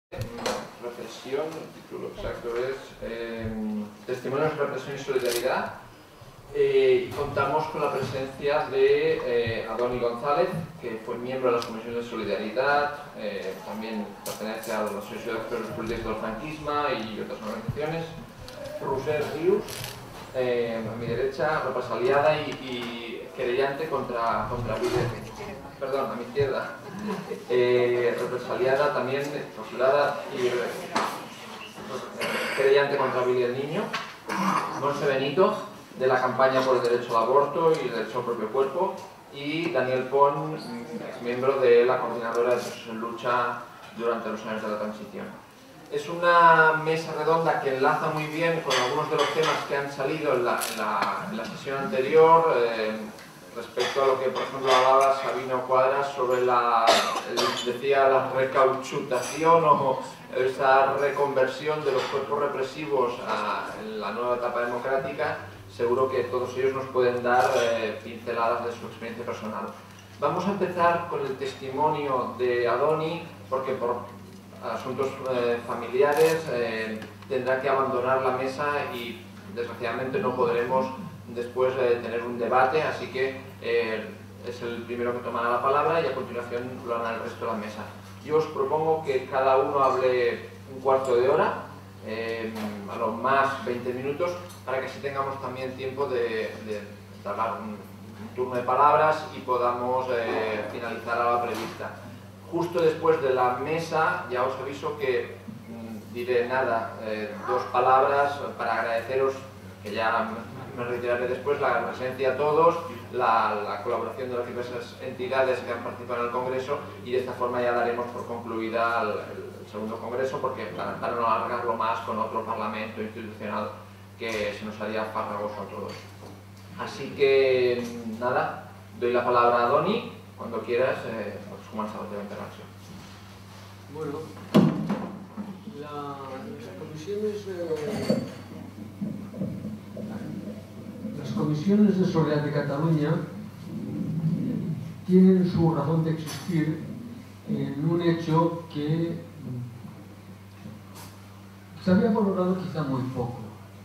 Reflexión, el título exacto es Testimonios, Represión y Solidaridad. Y contamos con la presencia de Adoni González, que fue miembro de las comisiones de solidaridad, también pertenece a la Asociación de Expertos Políticos del Franquismo y otras organizaciones. Roser Rius, a mi derecha, represaliada y querellante contra perdón, a mi izquierda, represaliada también, torturada y querellante contra Billy el Niño. Monse Benito, de la campaña por el derecho al aborto y el derecho al propio cuerpo, y Daniel Pon, ex miembro de la coordinadora de Presos en Lucha durante los años de la transición. Es una mesa redonda que enlaza muy bien con algunos de los temas que han salido en la sesión anterior, respecto a lo que, por ejemplo, hablaba Sabino Cuadras sobre decía la recauchutación o esa reconversión de los cuerpos represivos en la nueva etapa democrática. Seguro que todos ellos nos pueden dar pinceladas de su experiencia personal. Vamos a empezar con el testimonio de Adoni, porque por asuntos familiares tendrá que abandonar la mesa y desgraciadamente no podremos después tener un debate, así que es el primero que tomará la palabra y a continuación lo hará el resto de la mesa. Yo os propongo que cada uno hable un cuarto de hora, a lo más 20 minutos, para que así tengamos también tiempo de hablar un turno de palabras y podamos finalizar a la prevista. Justo después de la mesa ya os aviso que diré dos palabras para agradeceros, que ya me reiteraré después, la presencia a todos, la colaboración de las diversas entidades que han participado en el Congreso, y de esta forma ya daremos por concluida el segundo Congreso, porque para no alargarlo más con otro parlamento institucional que se nos haría farragoso a todos. Así que nada, doy la palabra a Adoni. Cuando quieras, pues comença la teva intervenció. Bueno, las comisiones de Solidaridad de Cataluña tienen su razón de existir en un hecho que se había valorado quizá muy poco.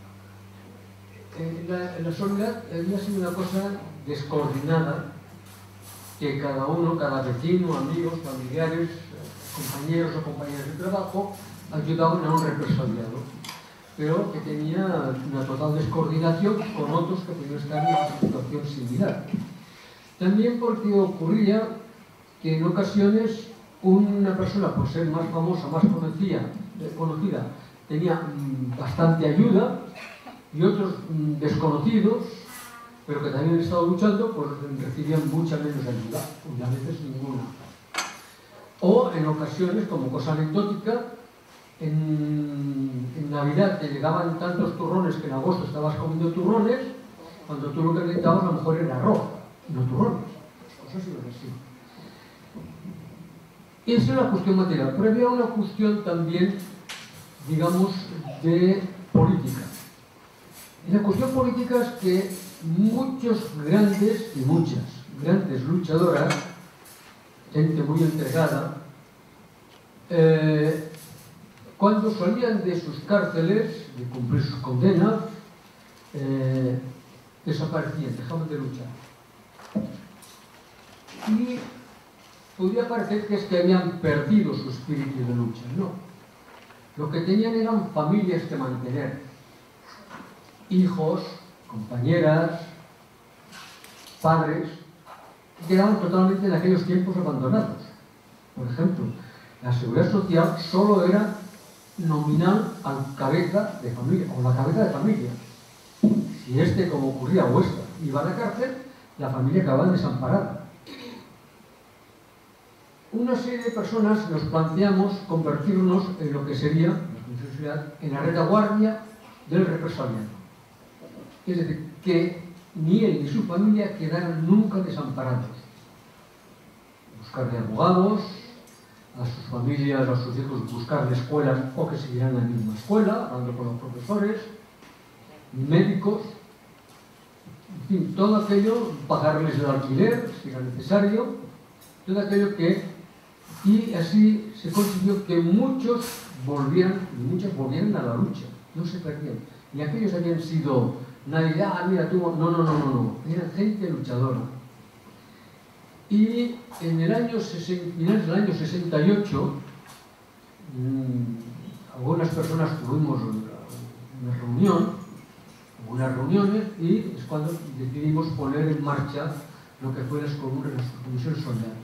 La solidaridad había sido una cosa descoordinada, que cada uno, cada vecino, amigos, familiares, compañeros o compañeras de trabajo ayudaban a un represaliado, pero que tenía una total descoordinación con otros que podían estar en una situación similar. También porque ocurría que en ocasiones una persona, por ser más famosa, más conocida, tenía bastante ayuda, y otros desconocidos, pero que también han estado luchando, pues recibían mucha menos ayuda, y a veces ninguna. O en ocasiones, como cosa anecdótica, en Navidad te llegaban tantos turrones que en agosto estabas comiendo turrones, cuando tú lo que necesitabas a lo mejor era arroz, no turrones. Las cosas iban así. Y esa es la cuestión material, pero había una cuestión también, digamos, de política. Y la cuestión política es que muchos grandes y muchas grandes luchadoras, gente muy entregada, cuando salían de sus cárceles, de cumplir sus condenas, desaparecían, dejaban de luchar. Y podría parecer que es que habían perdido su espíritu de lucha. No. Lo que tenían eran familias que mantener, hijos, compañeras, padres, que quedaban totalmente en aquellos tiempos abandonados. Por ejemplo, la seguridad social solo era nominal al cabeza de familia, o la cabeza de familia. Si este, como ocurría, o esta, iba a la cárcel, la familia acababa desamparada. Una serie de personas nos planteamos convertirnos en lo que sería, en la retaguardia del represaliado. Es decir, que ni él ni su familia quedaran nunca desamparados. Buscarle abogados, a sus familias, a sus hijos, buscarle escuelas o que siguieran la misma escuela, hablando con los profesores, médicos, en fin, todo aquello, pagarles el alquiler si era necesario, todo aquello que, y así se consiguió que muchos volvieran, y muchas volvieran a la lucha, no se perdían. Y aquellos habían sido, nadie, mira tú, no, eran gente luchadora. Y en el año finales del año 68, algunas personas tuvimos unas reuniones, y es cuando decidimos poner en marcha lo que fue las comisiones solidarias.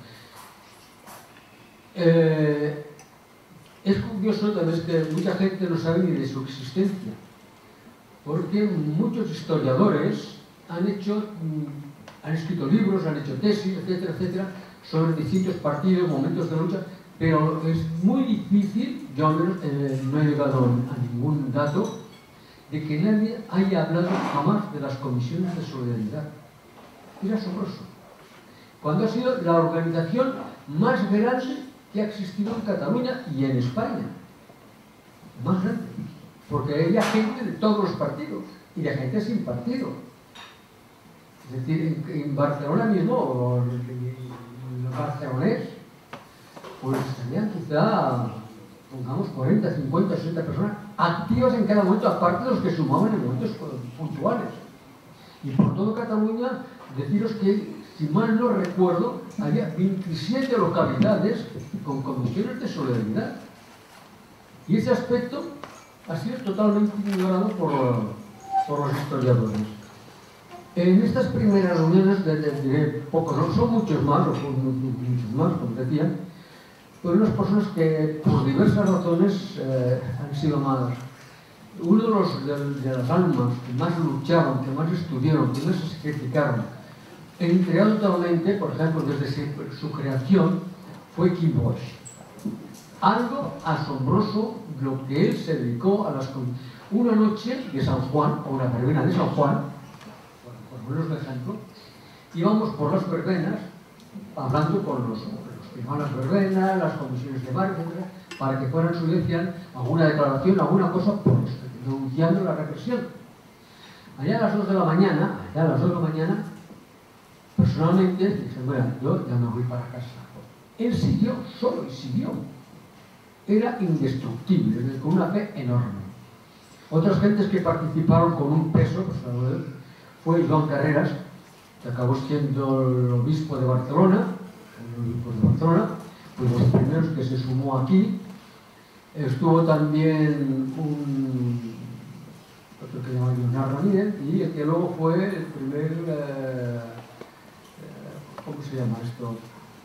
Es curioso también que mucha gente no sabe ni de su existencia, porque muchos historiadores han escrito libros, han hecho tesis, etcétera, etcétera, sobre distintos partidos, momentos de lucha, pero es muy difícil, yo al menos no he llegado a ningún dato, de que nadie haya hablado jamás de las comisiones de solidaridad. Es asombroso. Cuando ha sido la organización más grande que ha existido en Cataluña y en España. Más grande. Porque había gente de todos los partidos y de gente sin partido. Es decir, en Barcelona mismo, o en los barcelonés, pues tenían quizá, pongamos, 40, 50, 60 personas activas en cada momento, aparte de los que sumaban en momentos puntuales. Y por todo Cataluña, deciros que, si mal no recuerdo, había 27 localidades con comisiones de solidaridad. Y ese aspecto ha sido totalmente ignorado por los historiadores. En estas primeras reuniones, de pocos, no son muchos más, como decía, pero unas personas que por diversas razones han sido más. Uno de las almas que más lucharon, que más estudiaron, que más se sacrificaron, entregado totalmente, por ejemplo, desde su creación, fue Quim Boix. Algo asombroso lo que él se dedicó a las... Una noche de San Juan, o una verbena de San Juan, por poneros de ejemplo, íbamos por las verbenas hablando con los que iban las verbenas, las comisiones de bar, etc., para que fueran sugerencias alguna declaración, alguna cosa, pues, denunciando la represión. Allá a las 2 de la mañana, personalmente dije, bueno, yo ya me voy para casa. Él siguió solo y siguió. Era indestructible, con una fe enorme. Otras gentes que participaron con un peso, pues, fue Joan Carreras, que acabó siendo el obispo de Barcelona, pues los primeros que se sumó aquí. Estuvo también otro que se llama Leonardo Ramírez, y el que luego fue el primer, ¿cómo se llama esto?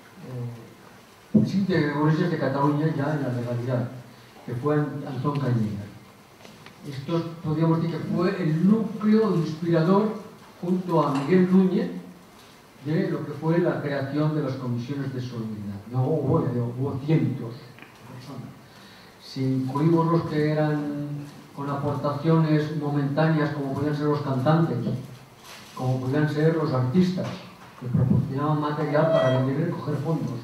Sí, de Iglesias de Cataluña, ya en la legalidad, que fue Antón Cañella. Esto podríamos decir que fue el núcleo inspirador, junto a Miguel Núñez, de lo que fue la creación de las comisiones de solidaridad. No hubo cientos de personas. Si incluimos los que eran con aportaciones momentáneas, como podían ser los cantantes, como podían ser los artistas, que proporcionaban material para vender y recoger fondos,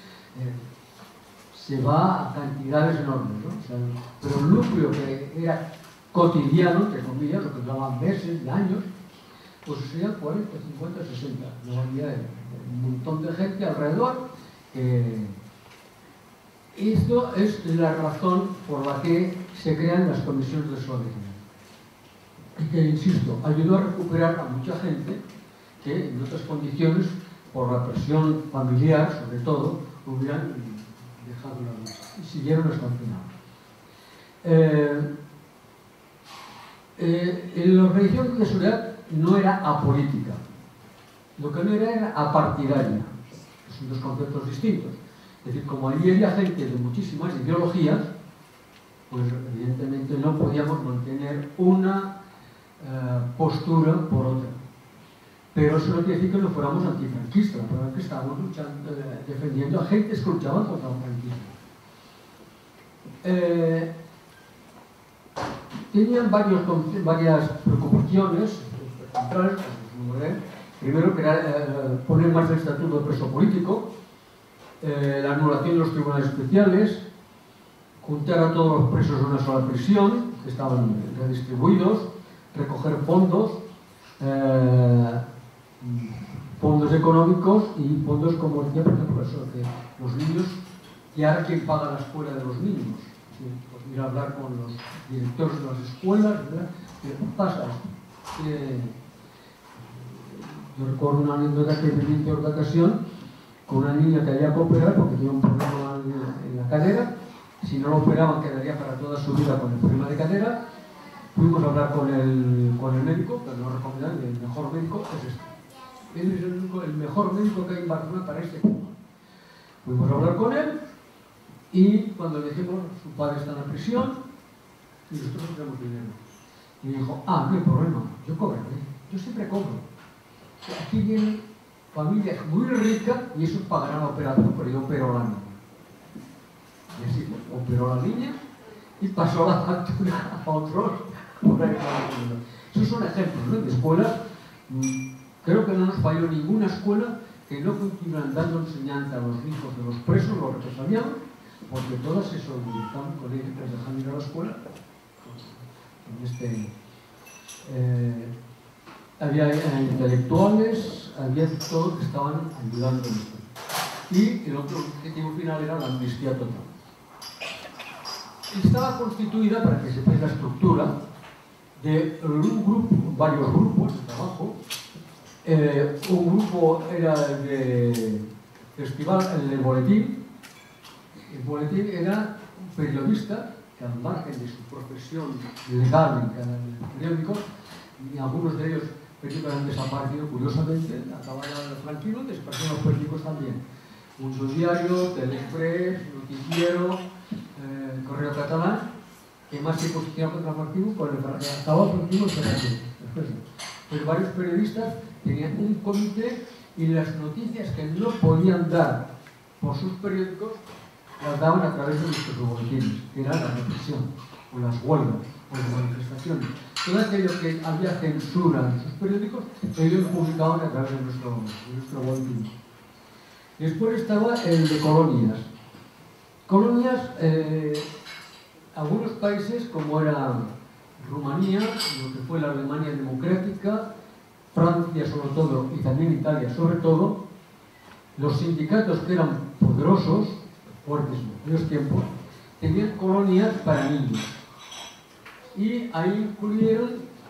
se va a cantidades enormes, ¿no? O sea, pero el núcleo que era cotidiano, entre comillas, lo que duraban meses y años, pues serían 40, 50, 60. No había un montón de gente alrededor. Esto es la razón por la que se crean las comisiones de solidaridad. Y que, insisto, ayudó a recuperar a mucha gente que en otras condiciones, por la presión familiar, sobre todo, hubieran dejado la lucha y siguieron hasta el final. La organización de solidaridad no era apolítica, lo que no era apartidaria. Son dos conceptos distintos. Es decir, como allí había gente de muchísimas ideologías, pues evidentemente no podíamos mantener una postura por otra. Pero eso no quiere decir que no fuéramos antifranquistas, porque estábamos defendiendo a gentes que luchaban contra el franquismo. Tenían varias preocupaciones centrales. Primero, poner en marcha el estatuto de preso político, la anulación de los tribunales especiales, juntar a todos los presos en una sola prisión, que estaban redistribuidos, recoger fondos, fondos económicos y fondos, como decía, por ejemplo, eso, que los niños ¿Y ahora quién paga la escuela de los niños? Sí, pues ir a hablar con los directores de las escuelas, ¿verdad? ¿Qué pasa? Yo recuerdo una anécdota que viví en cierta ocasión con una niña que había que operar porque tenía un problema en la cadera. Si no lo operaban quedaría para toda su vida con el problema de cadera. Fuimos a hablar con el médico, pero nos recomendaron que el mejor médico es este. Él es el mejor médico que hay en Barcelona para este tema. Fuimos a hablar con él y cuando le dijimos, su padre está en la prisión y nosotros no tenemos dinero. Y me dijo, no hay problema, yo cobraré, yo siempre cobro. Aquí vienen familias muy ricas y esos pagarán la operación, pero yo opero a la niña. Y así pues, operó a la niña y pasó la factura a otros. Esos son ejemplos, ¿no? De escuelas. Creo que no nos falló ninguna escuela que no continúan dando enseñanza a los hijos de los presos, los represaliados, porque todas se solidarizaban con ellos, les dejaban ir a la escuela. Había intelectuales, había todos que estaban ayudando en esto. Y el otro objetivo final era la amnistía total. Estaba constituida, para que sepáis la estructura, de un grupo, varios grupos de trabajo. Un grupo era el de festival, el del boletín. El boletín era un periodista que al margen de su profesión legal en el periódico, y algunos de ellos periódicos han desaparecido curiosamente, acabaron tranquilos, desaparecieron los periódicos también. Mucho Diario, Teleexpress, Noticiero, Correo Catalán, que más se posicionaba contra el partido, con el acababa el partido pues varios periodistas tenían un comité y las noticias que no podían dar por sus periódicos las daban a través de nuestros boletines, que era la represión, o las huelgas, o las manifestaciones. Todo aquello que había censura en sus periódicos, ellos publicaban a través de nuestro boletín. Después estaba el de colonias. Colonias, algunos países como era Rumanía, lo que fue la Alemania democrática, Francia sobre todo y también Italia sobre todo, los sindicatos que eran poderosos, fuertes en aquellos tiempos, tenían colonias para niños. Y ahí incluyeron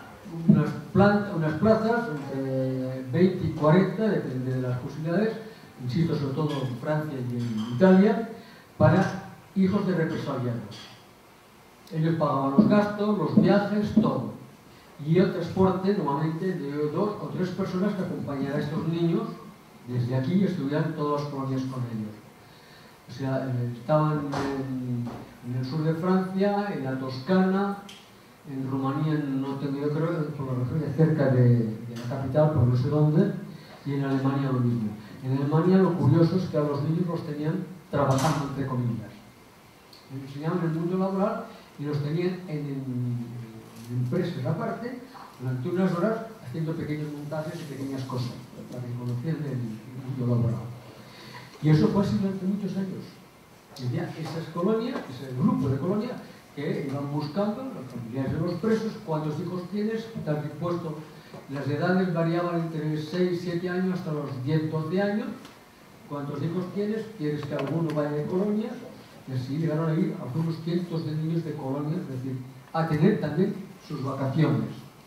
unas plazas entre 20 y 40, depende de las posibilidades, insisto, sobre todo en Francia y en Italia, para hijos de represaliados. Ellos pagaban los gastos, los viajes, todo. Y el transporte, normalmente, de 2 o 3 personas que acompañaran a estos niños desde aquí y estuvieran todas las colonias con ellos. O sea, estaban en el sur de Francia, en la Toscana, en Rumanía, no tengo yo creo, por la referencia, cerca de la capital, por no sé dónde, y en Alemania lo mismo. En Alemania lo curioso es que a los niños los tenían trabajando, entre comillas. Les enseñaban el mundo laboral y los tenían en empresas aparte, durante unas horas, haciendo pequeños montajes y pequeñas cosas, para que conocieran el mundo laboral. Y eso fue así durante muchos años. Había esas colonias, ese grupo de colonias, que iban buscando los familiares de los presos, cuántos hijos tienes, estás dispuesto. Las edades variaban entre 6, 7 años hasta los 10, 12 años. ¿Cuántos hijos tienes? ¿Quieres que alguno vaya de colonias? Y así llegaron a ir algunos cientos de niños de colonias, es decir, a tener también sus vacaciones.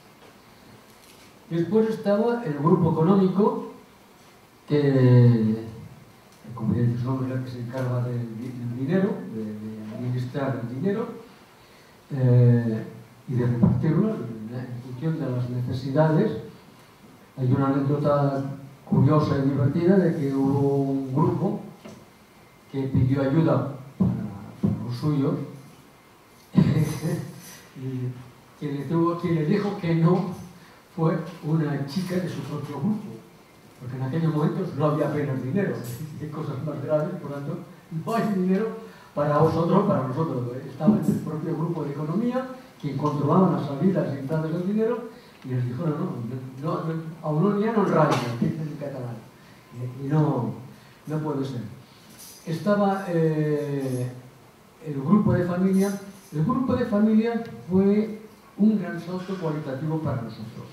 Después estaba el grupo económico, que como ya dice su nombre, es el que se encarga del dinero, de administrar el dinero y de repartirlo en función de las necesidades. Hay una anécdota curiosa y divertida de que hubo un grupo que pidió ayuda para los suyos y quien les dijo que no fue una chica de su propio grupo, porque en aquellos momentos no había apenas dinero, hay cosas más graves, por lo tanto no hay dinero para vosotros, para nosotros. Estaba en el propio grupo de economía, quien controlaba las salidas y entradas del dinero, y les dijo, no, a uno ya no raya, que es en catalán, y no puede ser. Estaba el grupo de familia. El grupo de familia fue un gran salto cualitativo para nosotros.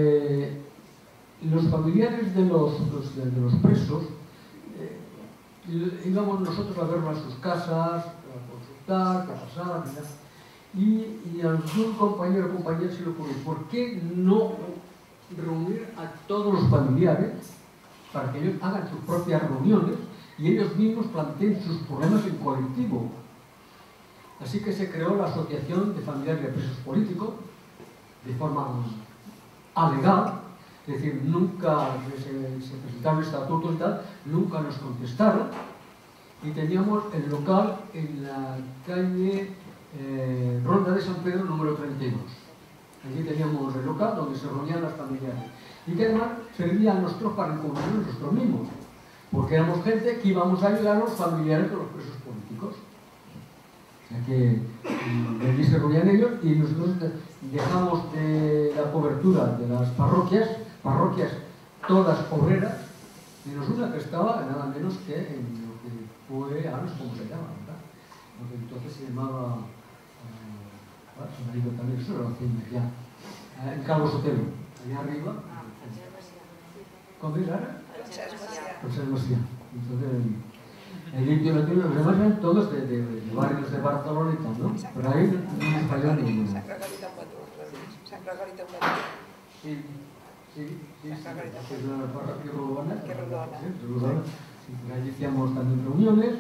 Los familiares de los presos íbamos nosotros a verlo a sus casas, a consultar, qué pasaba, y a algún compañero o compañera se le ocurrió, ¿por qué no reunir a todos los familiares para que ellos hagan sus propias reuniones y ellos mismos planteen sus problemas en colectivo? Así que se creó la Asociación de Familiares de Presos Políticos de forma alegal, es decir, nunca se presentaron estatutos y tal, nunca nos contestaron, y teníamos el local en la calle Ronda de San Pedro número 32. Allí teníamos el local donde se reunían las familiares y que además servía a nosotros para encontrarnos nosotros mismos, porque éramos gente que íbamos a ayudar a los familiares de los presos políticos. O sea que allí se reunían ellos y nosotros dejamos de la cobertura de las parroquias todas obreras, menos una que estaba nada menos que en lo que fue, ahora no sé cómo se llama, ¿verdad? Lo que entonces se llamaba, se me ha ido también, eso era lo que ya, en Cabo Sotelo, allá arriba. ¿Cómo es ahora? José Maciá. Entonces, el indio latino, los demás eran todos de barrios de Barcelona y tal, ¿no? Pero ahí no me falló ninguno. San Gregorio Patrón. Sí. San Gregorio Es una parroquia urbana. Que Urbana. Sí, allí hacíamos también reuniones.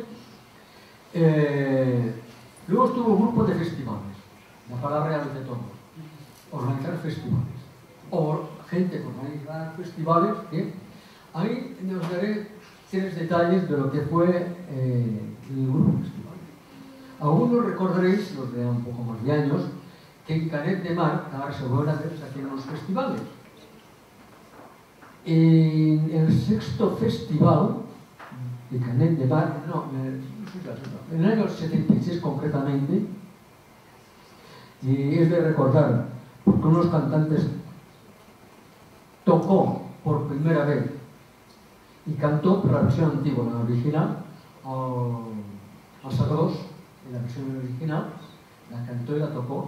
Luego estuvo un grupo de festivales. La palabra ya dice todo. Organizar festivales. O gente que organiza festivales que ahí os daré 3 detalles de lo que fue el grupo festival. Algunos recordaréis, los de un poco más de años, que en Canet de Mar, ahora se vuelven a hacer, se hacían unos festivales. En el 6º festival de Canet de Mar, en el año 76 concretamente, y es de recordar, porque unos cantantes tocó por primera vez y cantó por la versión antigua, la original, al Sagros, en la versión original, la cantó y la tocó.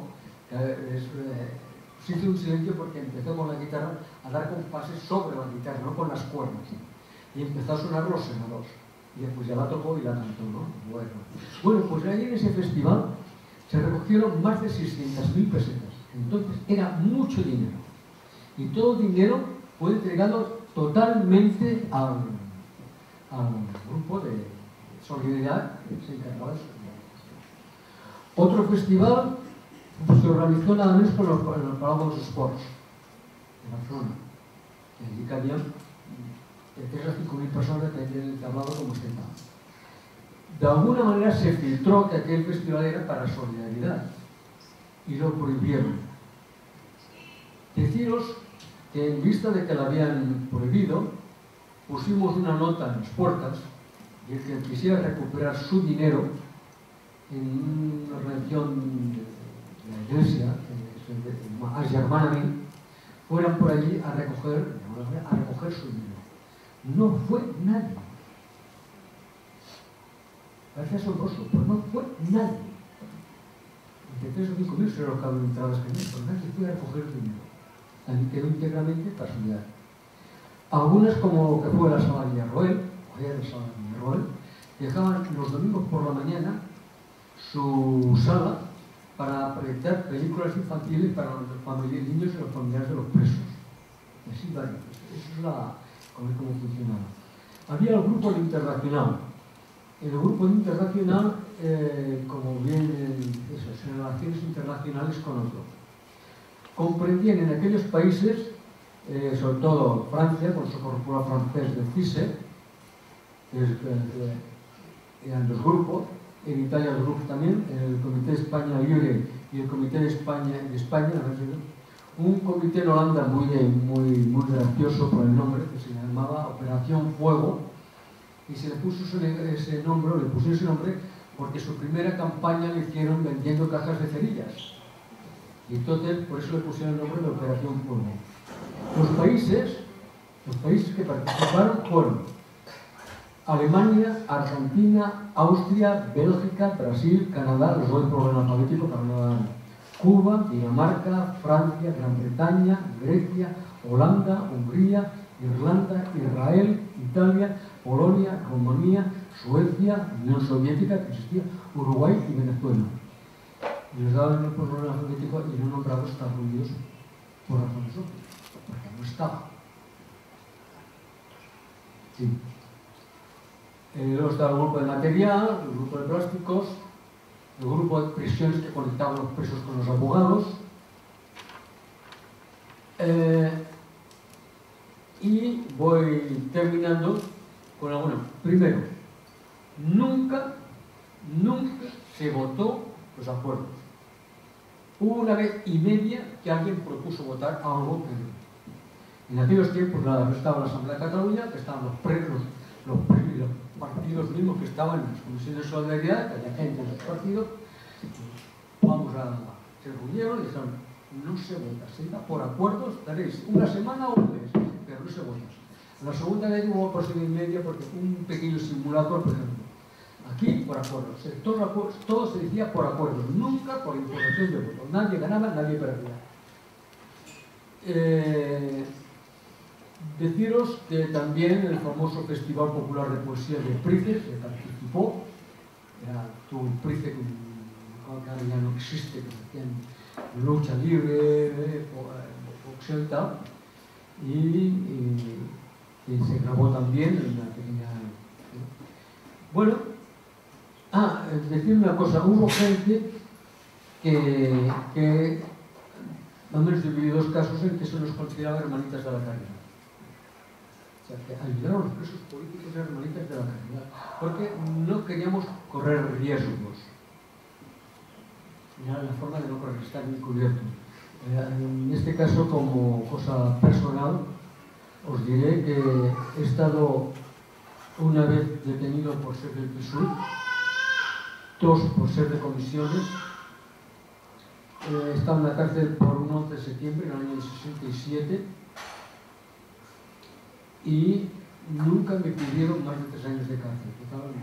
Se hizo un silencio porque empezó con la guitarra a dar compases sobre la guitarra, no con las cuerdas. Y empezó a sonar los senados. Y después ya la tocó y la cantó, ¿no? Bueno, pues ahí en ese festival se recogieron más de 600.000 pesetas. Entonces era mucho dinero. Y todo el dinero fue entregado totalmente al grupo de solidaridad que se encargaba de solidaridad. Otro festival se organizó nada menos con el Palau dels Esports de Barcelona. Y allí cabían de 3 a 5.000 personas que habían hablado como este tema. De alguna manera se filtró que aquel festival era para solidaridad y lo prohibieron. Deciros que en vista de que lo habían prohibido, pusimos una nota en las puertas y el que quisiera recuperar su dinero en una organización de la iglesia, a Germanament, fueran por allí a recoger su dinero. No fue nadie. Parece asombroso, pero no fue nadie. Entre 3 o 5.000 se lo acaban entradas que no, pero nadie fue a recoger el dinero. Allí quedó íntegramente para solidaridad. Algunas, como que fue la Sala Villarroel, o era la Sala Villarroel, dejaban los domingos por la mañana su sala para proyectar películas infantiles para los niños y los familiares de los presos. Y así varios. Eso es cómo funcionaba. Había el grupo internacional. El grupo internacional, como bien esas relaciones internacionales con otros, comprendían en aquellos países, sobre todo Francia, con su corporal francés de CISE, eran 2 grupos, en Italia 2 grupos también, en el Comité de España Libre y el Comité de España, un comité en Holanda muy gracioso por el nombre, que se llamaba Operación Fuego, y se le puso ese nombre porque su primera campaña la hicieron vendiendo cajas de cerillas. Y entonces, por eso le pusieron el nombre de Operación Fuego. Los países que participaron fueron Alemania, Argentina, Austria, Bélgica, Brasil, Canadá, los voy por orden alfabético para no dar, Cuba, Dinamarca, Francia, Gran Bretaña, Grecia, Holanda, Hungría, Irlanda, Israel, Italia, Polonia, Rumanía, Suecia, Unión Soviética, que existía, Uruguay y Venezuela. Y les daban por orden alfabético y no nombrados Estados Unidos por razones obvias, porque no estaba. Sí. Luego estaba el grupo de material, el grupo de plásticos, el grupo de prisiones que conectaban los presos con los abogados. Y voy terminando con alguna. Primero, nunca se votó los acuerdos. Hubo una vez y media que alguien propuso votar algo que no. En aquellos tiempos estaba la Asamblea de Cataluña, que estaban los partidos mismos que estaban en las comisiones de solidaridad, que había gente de los partidos. Se reunieron y dijeron, no se vota, se da por acuerdos, daréis una semana o un mes, pero no se vota. La segunda vez hubo posible y media porque un pequeño simulacro, por ejemplo. Aquí, por acuerdos. Todo se decía por acuerdos, nunca por imposición de voto. Nadie ganaba, nadie perdía. Deciros que también el famoso Festival Popular de Poesía de Prices se participó. Tuvo un Price que ahora ya no existe, que hacían lucha libre, boxeo y tal. Y se grabó también en una pequeña... Bueno, decirme una cosa, hubo gente que al menos viví dos casos en que se nos consideraba hermanitas de la caridad. O sea, que ayudaron a los presos políticos a hermanitas de la caridad, porque no queríamos correr riesgos. Era la forma de no correr, estar encubierto. En este caso, como cosa personal, os diré que he estado una vez detenido por ser del PSUV, dos por ser de comisiones. He estado en la cárcel por un 11 de septiembre en el año 67 y nunca me pidieron más de 3 años de cárcel.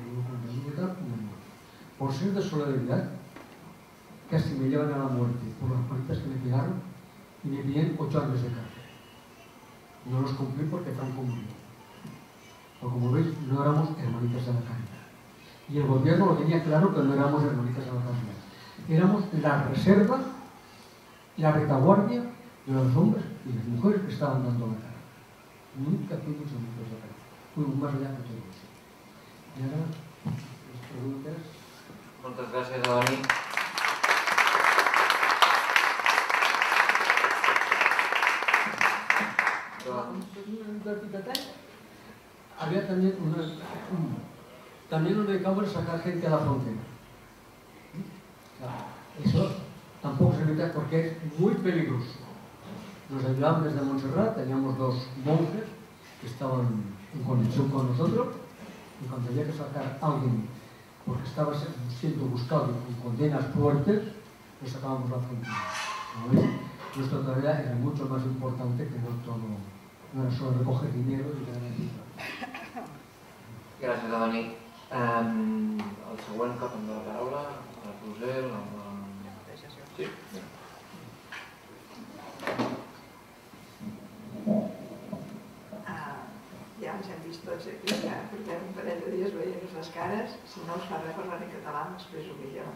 Por ser de solidaridad, casi me llevan a la muerte por las palizas que me pegaron y me pidieron 8 años de cárcel. No los cumplí porque Franco murió. Pero como veis, no éramos hermanitas de la caridad. Y el gobierno lo tenía claro que no éramos hermanitas de la caridad. Éramos la reserva, la retaguardia de los hombres y las mujeres que estaban dando la cara. Nunca fuimos hermanitas de la caridad. Fuimos más allá que todo eso. Y ahora, las preguntas. Muchas gracias, Dani. Había también nos dedicamos a sacar gente a la frontera. Eso tampoco se mete porque es muy peligroso. Nos ayudaban desde Montserrat, teníamos 2 monjes que estaban en conexión con nosotros y cuando había que sacar a alguien porque estaba siendo buscado con condenas fuertes, lo sacábamos a la frontera. Nuestra tarea era mucho más importante que no era solo recoger dinero y ganar. Gràcies, Dani. El següent que prendrà la paraula, el Roser, Sí. Ja ens hem vist tots aquí, ja portem un parell de dies veient-nos les cares. Si no us fa res parlar en català, m'expreso millor.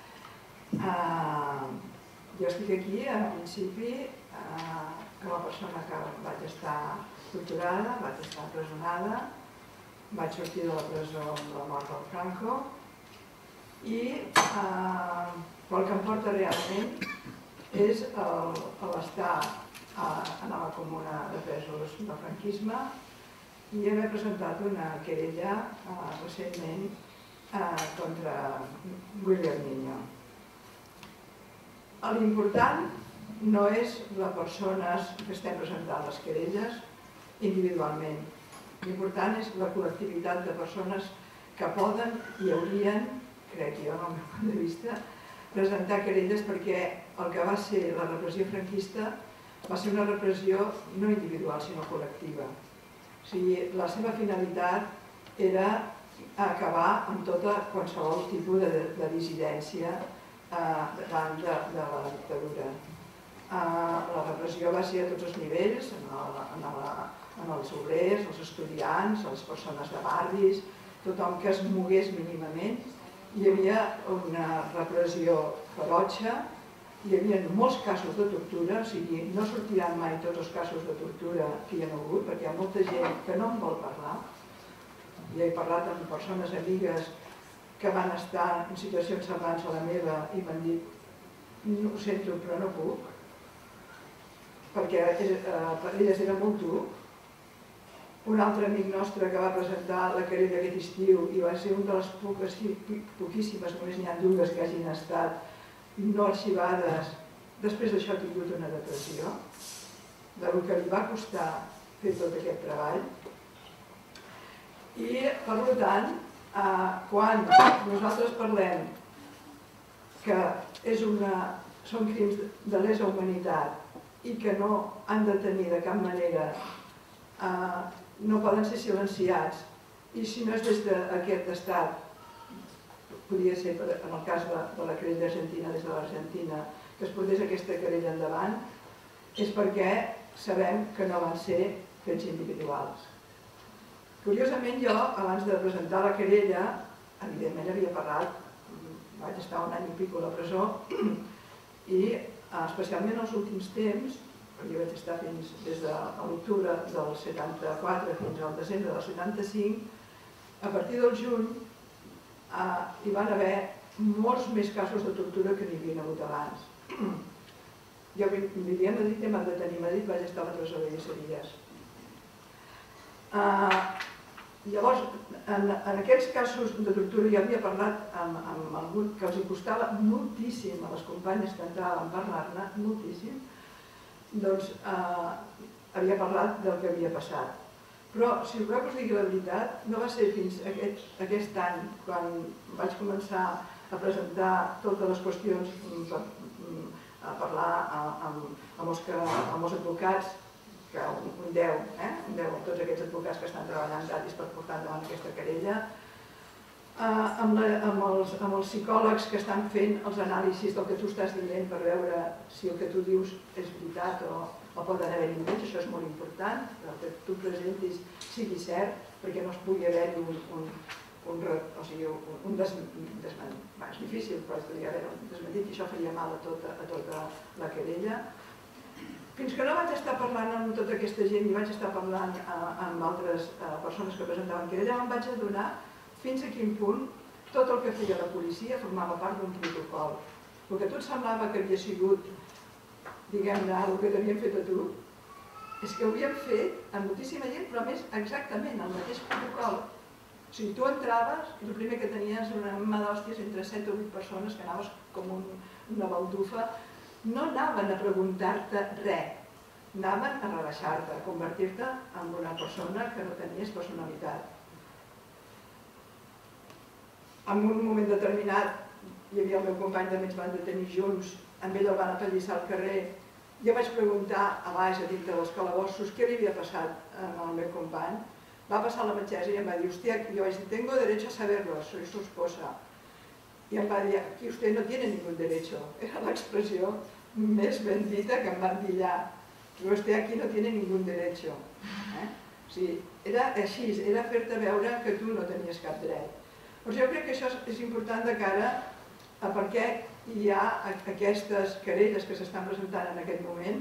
Jo estic aquí, en principi, com a persona que vaig estar torturada, vaig estar empresonada, vaig sortir de la presó amb la mort del Franco i el que em porta realment és l'estar a la comuna de presos del franquisme i haver presentat una querella recentment contra William Niño. L'important no és les persones que estem presentant les querelles individualment. L'important és la col·lectivitat de persones que poden i haurien, crec jo, al meu punt de vista, presentar querelles perquè el que va ser la repressió franquista va ser una repressió no individual sinó col·lectiva. O sigui, la seva finalitat era acabar amb tota qualsevol tipus de dissidència davant de la dictadura. La repressió va ser a tots els nivells, en els obrers, els estudiants, les persones de barris, tothom que es mogués mínimament. Hi havia una repressió ferotge, hi havia molts casos de tortura, o sigui, no sortiran mai tots els casos de tortura que hi ha hagut, perquè hi ha molta gent que no en vol parlar. Ja he parlat amb persones amigues que van estar en situacions semblants a la meva i m'han dit no ho sento però no puc, perquè per elles era molt dur. Un altre amic nostre que va presentar la querella aquest estiu i va ser una de les poquíssimes, només n'hi ha dues que hagin estat no arxivades, després d'això ha tingut una depressió, del que li va costar fer tot aquest treball. I, per tant, quan nosaltres parlem que són crims de lesa humanitat i que no han de tenir de cap manera, no poden ser silenciats, i si no és des d'aquest estat, podria ser en el cas de la querella argentina, des de l'Argentina, que es portés aquesta querella endavant, és perquè sabem que no van ser fets individuals. Curiosament jo, abans de presentar la querella, evidentment havia parlat, vaig estar un any i pico a la presó, i especialment els últims temps, perquè jo vaig estar des de l'octubre del 74 fins al desembre del 75, a partir del juny hi van haver molts més casos de tortura que n'hi havia hagut abans. Jo vivia a Madrid i em van detenir a Madrid, vaig estar a la presó de Lleceries. Llavors, en aquests casos de tortura jo havia parlat amb algú que els costava moltíssim a les companyes que entraven a parlar-ne, moltíssim, doncs havia parlat del que havia passat. Però, si voleu que us digui la veritat, no va ser fins aquest any, quan vaig començar a presentar totes les qüestions, a parlar amb els advocats, que un 10 amb tots aquests advocats que estan treballant gratis per portar endavant aquesta querella, amb els psicòlegs que estan fent els anàlisis del que tu estàs dient per veure si el que tu dius és veritat o poden haver invents, això és molt important, que el que tu presentis sigui cert, perquè no es pugui haver-hi un desmentit. És difícil, però podria haver un desmentit i això faria mal a tota la querella. Fins que no vaig estar parlant amb tota aquesta gent i vaig estar parlant amb altres persones que presentaven querella, em vaig adonar fins a quin punt tot el que feia la policia formava part d'un protocol. El que tot semblava que havia sigut, diguem-ne, el que t'havien fet a tu, és que ho havien fet amb moltíssima gent, però a més exactament el mateix protocol. O sigui, tu entraves i el primer que tenies una mà d'hòsties entre 7 o 8 persones que anaves com una baldufa, no anaven a preguntar-te res, anaven a rebaixar-te, a convertir-te en una persona que no tenies personalitat. En un moment determinat, hi havia el meu company, també ens van detenir junts, amb ell el van apallissar al carrer. Jo vaig preguntar a baix, a dintre dels calabossos, què li havia passat al meu company. Va passar la metgessa i em va dir, hòstia, jo vaig dir, tengo derecho a saberlo, soy su esposa. I em va dir, aquí usted no tiene ningún derecho. Era l'expressió més ben dita que em van dir allà. Usted aquí no tiene ningún derecho. O sigui, era així, era fer-te veure que tu no tenies cap dret. Doncs jo crec que això és important de cara a per què hi ha aquestes querelles que s'estan presentant en aquest moment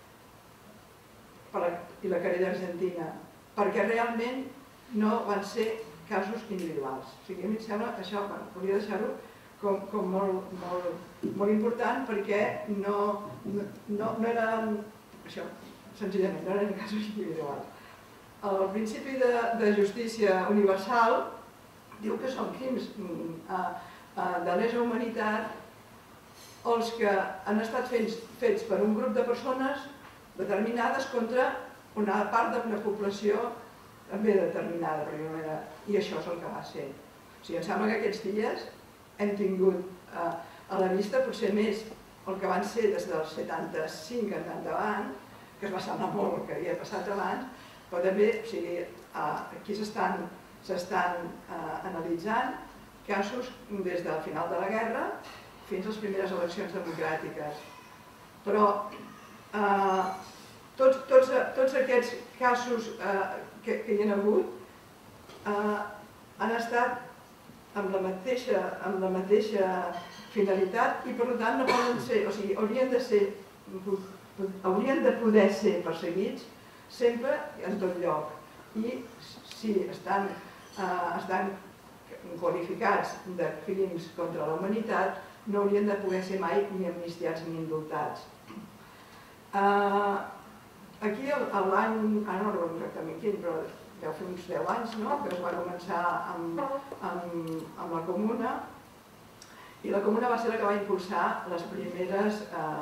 i la querella argentina, perquè realment no van ser casos individuals. O sigui, a mi em sembla que això, volia deixar-ho com molt important perquè no eren, això, senzillament, no eren casos individuals. El principi de justícia universal diu que són crims de lesa humanitat els que han estat fets per un grup de persones determinades contra una part d'una població també determinada, i això és el que va ser. O sigui, em sembla que aquests dies hem tingut a la vista potser més el que van ser des del 75 en endavant, que es va semblar molt el que havia passat abans, però també, o sigui, aquí s'estan analitzant casos des del final de la guerra fins a les primeres eleccions democràtiques. Però tots aquests casos que hi ha hagut han estat amb la mateixa finalitat i per tant no poden ser, o sigui, haurien de poder ser perseguits sempre en tot lloc. I si estan qualificats de crims contra la humanitat, no haurien de poder ser mai ni amnistiats ni indultats. Aquí l'any, ara no recordo exactament quin, però deu fer uns 10 anys, que es va començar amb la Comuna, i la Comuna va ser la que va impulsar les primeres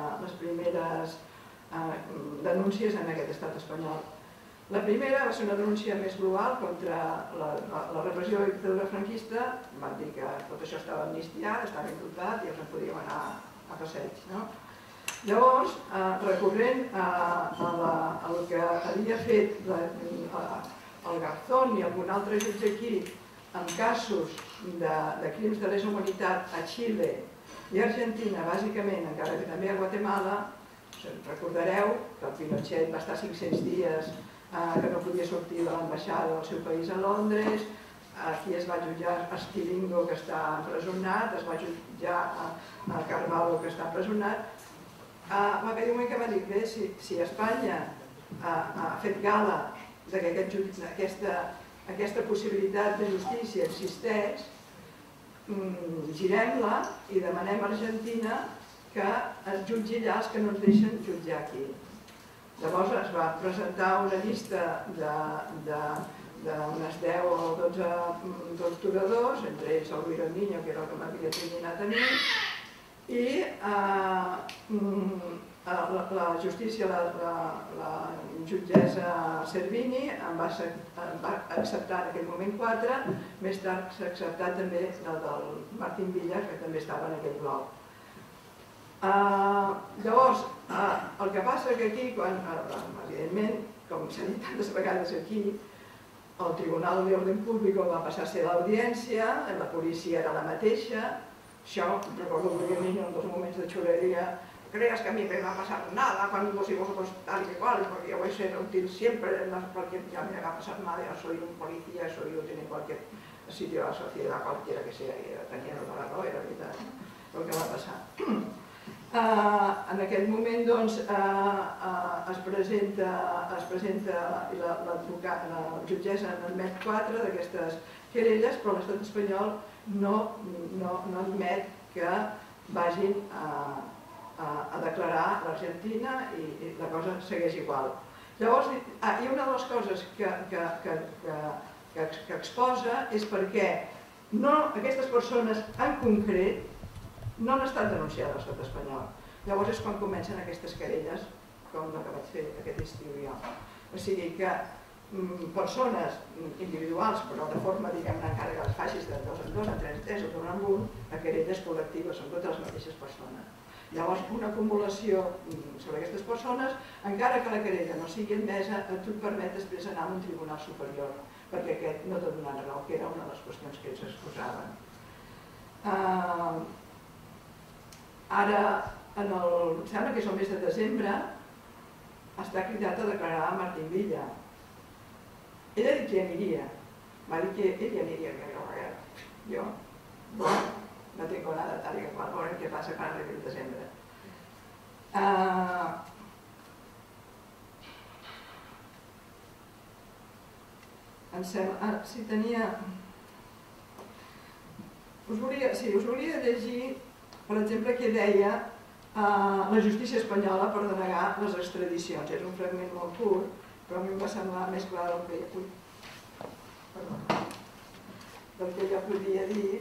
denúncies en aquest estat espanyol. La primera va ser una denúncia més global contra la repressió de la dictadura franquista. Van dir que tot això estava amnistiat, estava indultat i els en podíem anar a passeig. Llavors, recorrent al que havia fet el Garzón i algun altre jutge aquí en casos de crims de lesa humanitat a Xile i Argentina, bàsicament, encara que també a Guatemala, recordareu que el Pinochet va estar 500 dies que no podia sortir de l'ambaixada del seu país a Londres, aquí es va jutjar Estilingo, que està empresonat, es va jutjar a Carvalho, que està empresonat. Va haver un moment que va dir que si Espanya ha fet gala que aquesta possibilitat de justícia existeix, girem-la i demanem a Argentina que es jutgi allà els que no ens deixen jutjar aquí. Llavors es va presentar una llista d'unes 10 o 12 torturadors, entre ells el Luis Niño, que era el que m'havia criminat a mi, i la justícia, la jutgessa Servini en va acceptar en aquell moment 4, més tard s'ha acceptat també el del Martín Villa, que també estava en aquell bloc. Llavors, el que passa que aquí, evidentment, com s'ha dit tantes vegades aquí, el Tribunal de Orden Público va passar a ser l'audiència, la policia era la mateixa. Això, recordo que en dos moments de xuleria, creas que a mí me va a pasar nada cuando vos y vosotros tal y cual, porque yo voy a ser útil siempre, porque ya me va a pasar nada, yo soy un policía, soy útil en cualquier sitio de la sociedad, cualquiera que sea, y tenía toda la raó, era veritat, el que va passar. En aquell moment es presenta i la jutgessa n'admet 4 d'aquestes querelles, però l'estat espanyol no admet que vagin a declarar l'Argentina i la cosa segueix igual. Llavors, i una de les coses que exposa és perquè aquestes persones en concret no han estat denunciades a l'estat espanyol. Llavors és quan comencen aquestes querelles, com la que vaig fer aquest estiu jo. O sigui que persones individuals, però de forma, diguem-ne, encara que les facis de 2 en 2, en 3 en 3 o d'un en un, a querelles col·lectives, són totes les mateixes persones. Llavors, una acumulació sobre aquestes persones, encara que la querella no sigui admesa, tu et permet després anar a un tribunal superior, perquè aquest no t'ha donat raó, que era una de les qüestions que ells exposaven. Ara, sembla que és el mes de desembre, està cridat a declarar a Martín Villa. Ell ha dit que hi aniria, va dir que ell hi aniria, jo no tengo nada tal i qual, veurem què passa quan arribi el desembre. Si tenia... Us volia llegir, per exemple, què deia la justícia espanyola per denegar les extradicions. És un fragment molt curt, però a mi em va semblar més clar del que jo podia dir.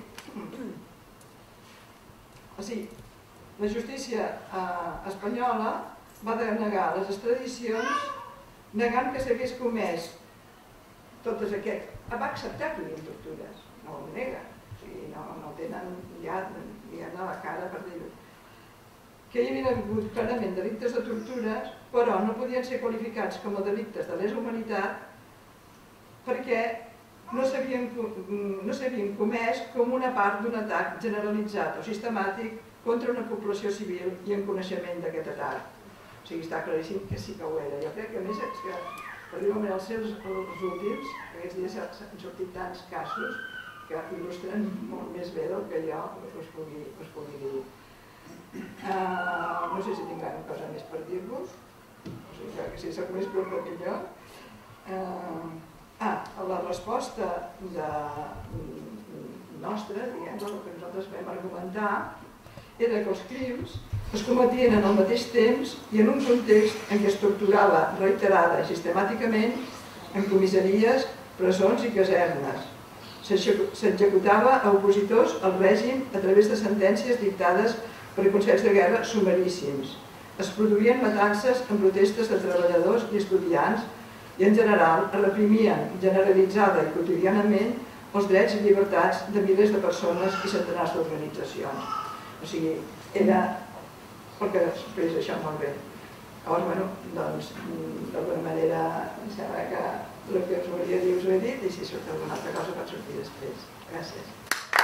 O sigui, la justícia espanyola va denegar les extradicions negant que s'hagués comès totes aquestes... Va acceptar que hi havia tortures, no ho nega. No tenen ja la cara per dir-ho. Que hi havia hagut clarament delictes de tortures, però no podien ser qualificats com a delictes de lesa humanitat perquè no s'havien comès com una part d'un atac generalitzat o sistemàtic contra una població civil i en coneixement d'aquest atac. O sigui, està claríssim que sí que ho era. Jo crec que a més és que, per dir-ho els últims, aquests dies han sortit tants casos, que il·lustren molt més bé del que jo us pugui dir. No sé si tinc alguna cosa més per dir-vos, o sigui que si soc més curta que jo. La resposta nostra, diguem, el que nosaltres vam argumentar, era que els crims es cometien en el mateix temps i en un context en què es torturava reiterada i sistemàticament en comissaries, presons i casernes. S'executava a opositors al règim a través de sentències dictades per consells de guerra sumaríssims. Es produïen matances en protestes de treballadors i estudiants i en general es reprimien generalitzada i quotidianament els drets i llibertats de milers de persones i centenars d'organitzacions. O sigui, era perquè després això molt bé. Llavors, doncs, d'alguna manera, em sembla que el que us volia dir us ho he dit i si surt alguna altra cosa pot sortir després. Gràcies.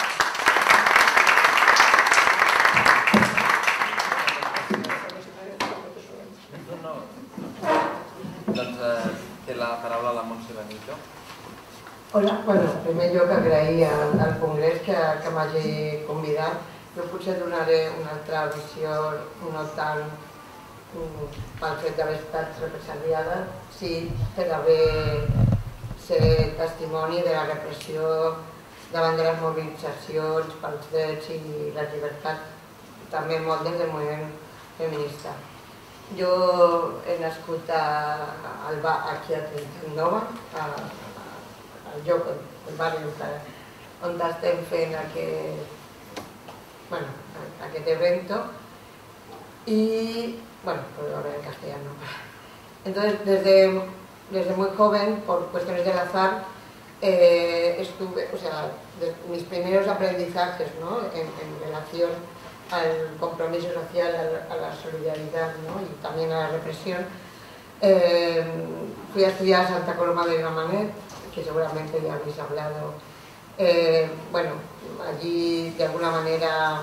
Doncs té la paraula la Montse Benito. Hola, en primer lloc agrair al Congrés que m'hagi convidat. Jo potser donaré una altra visió no tant pel fet d'haver estat represaliada, sí per haver ser testimoni de la repressió davant de les mobilitzacions pels drets i les llibertats, també molt des del moviment feminista. Jo he nascut aquí a Trentanova, al lloc, al barri on estem fent aquest evento y, pues ahora en castellano. Entonces, desde muy joven, por cuestiones del azar, estuve, mis primeros aprendizajes, ¿no?, en relación al compromiso social, a la solidaridad, ¿no?, y también a la represión. Fui a estudiar a Santa Coloma de Gramenet, que seguramente ya habéis hablado. Allí de alguna manera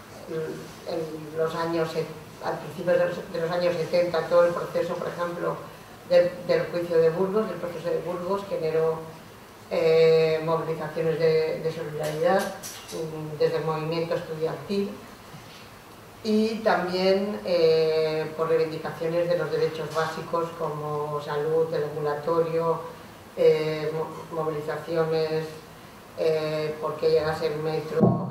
al principio de los años 70, todo el proceso, por ejemplo, del juicio de Burgos, del proceso de Burgos, generó movilizaciones de solidaridad desde el movimiento estudiantil y también por reivindicaciones de los derechos básicos como salud, el ambulatorio, movilizaciones porque llegase el metro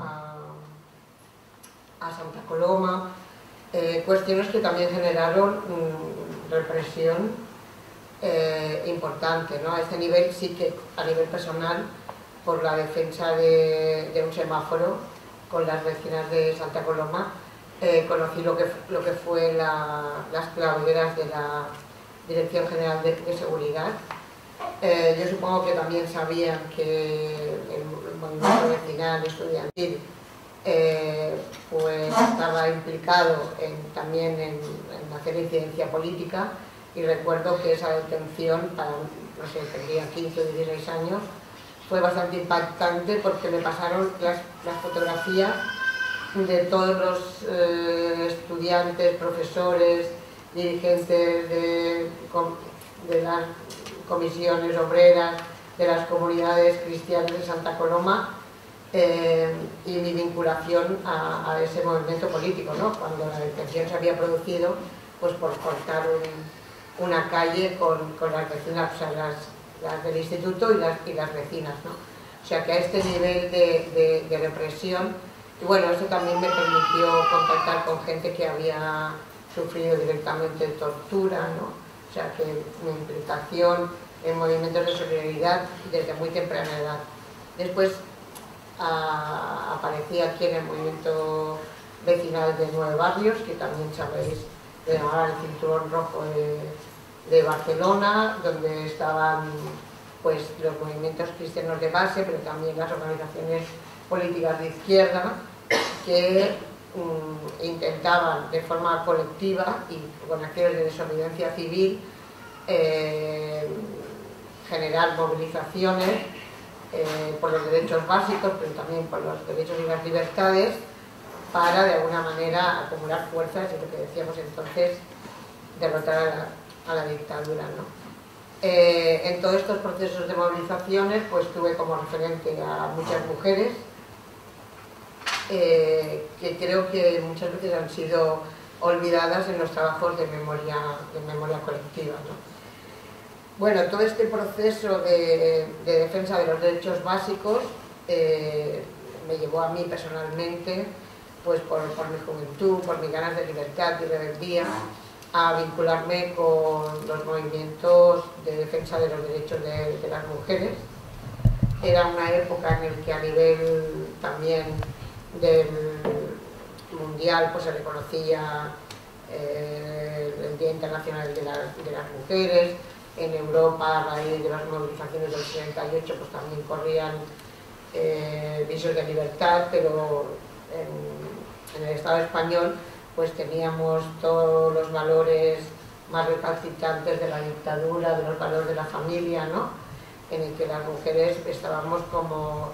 a Santa Coloma, cuestiones que también generaron represión importante, ¿no? A este nivel sí que a nivel personal, por la defensa de un semáforo con las vecinas de Santa Coloma, conocí lo que fue las clavegueras de la Dirección General de Seguridad. Yo supongo que también sabían que el movimiento vecinal estudiantil pues estaba implicado también en hacer incidencia política, y recuerdo que esa detención, no sé, tendría 15 o 16 años, fue bastante impactante porque me pasaron las fotografías de todos los estudiantes, profesores, dirigentes de las comisiones obreras, de las comunidades cristianas de Santa Coloma, y mi vinculación a ese movimiento político, ¿no? Cuando la detención se había producido, pues por cortar una calle con las vecinas, o sea, las del instituto y las vecinas, ¿no? O sea que a este nivel de represión, y bueno, eso también me permitió contactar con gente que había sufrido directamente tortura, ¿no? O sea que mi implicación en movimientos de solidaridad desde muy temprana edad. Después aparecí aquí en el movimiento vecinal de 9 barrios, que también sabéis, de llamar el Cinturón Rojo de Barcelona, donde estaban pues los movimientos cristianos de base, pero también las organizaciones políticas de izquierda que intentaban de forma colectiva y con acciones de desobediencia civil generar movilizaciones por los derechos básicos, pero también por los derechos y las libertades, para de alguna manera acumular fuerzas y, lo que decíamos entonces, derrotar a la dictadura, ¿no? En todos estos procesos de movilizaciones pues tuve como referente a muchas mujeres que creo que muchas veces han sido olvidadas en los trabajos de memoria colectiva, ¿no? Bueno, todo este proceso de defensa de los derechos básicos me llevó a mí personalmente, pues por mi juventud, por mis ganas de libertad y rebeldía, a vincularme con los movimientos de defensa de los derechos de las mujeres. Era una época en la que a nivel también del mundial pues se reconocía el Día Internacional de las Mujeres. En Europa, a raíz de las movilizaciones del 68, pues también corrían visos de libertad, pero en el Estado español pues teníamos todos los valores más recalcitrantes de la dictadura, de los valores de la familia, ¿no? En el que las mujeres estábamos como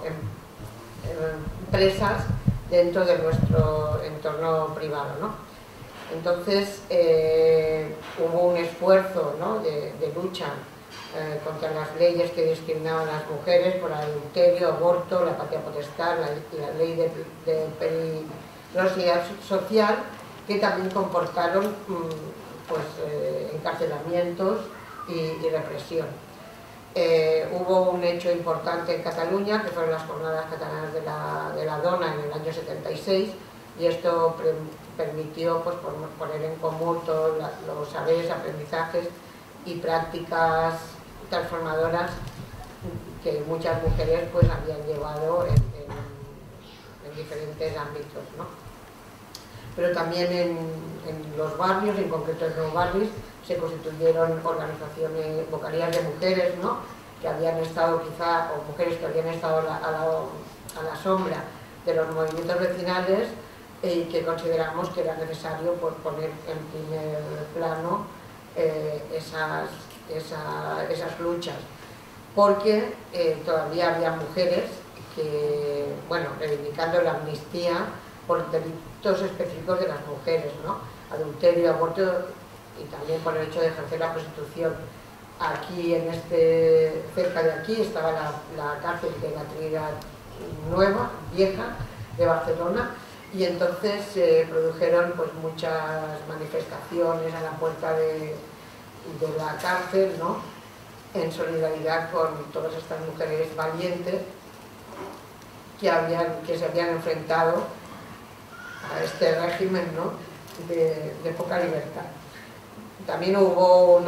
presas dentro de nuestro entorno privado, ¿no? Entonces hubo un esfuerzo, ¿no?, de lucha contra las leyes que discriminaban a las mujeres por adulterio, aborto, la patria potestad, la ley de peligrosidad social, que también comportaron pues, encarcelamientos y represión. Hubo un hecho importante en Cataluña, que fueron las jornadas catalanas de la dona en el año 76, y esto permitió pues, poner en común todos los saberes, aprendizajes y prácticas transformadoras que muchas mujeres pues, habían llevado en diferentes ámbitos, ¿no? Pero también en los barrios, en concreto en los barrios, se constituyeron organizaciones, vocalías de mujeres, ¿no?, que habían estado quizá, o mujeres que habían estado a la sombra de los movimientos vecinales, y que consideramos que era necesario pues, poner en primer plano esas luchas, porque todavía había mujeres que, bueno, reivindicando la amnistía por delitos específicos de las mujeres, ¿no?, adulterio, aborto y también por el hecho de ejercer la prostitución. Aquí, cerca de aquí, estaba la cárcel de la Trinidad Nueva, vieja, de Barcelona, y entonces se produjeron pues, muchas manifestaciones a la puerta de la cárcel, ¿no?, en solidaridad con todas estas mujeres valientes que se habían enfrentado a este régimen, ¿no?, de poca libertad. También hubo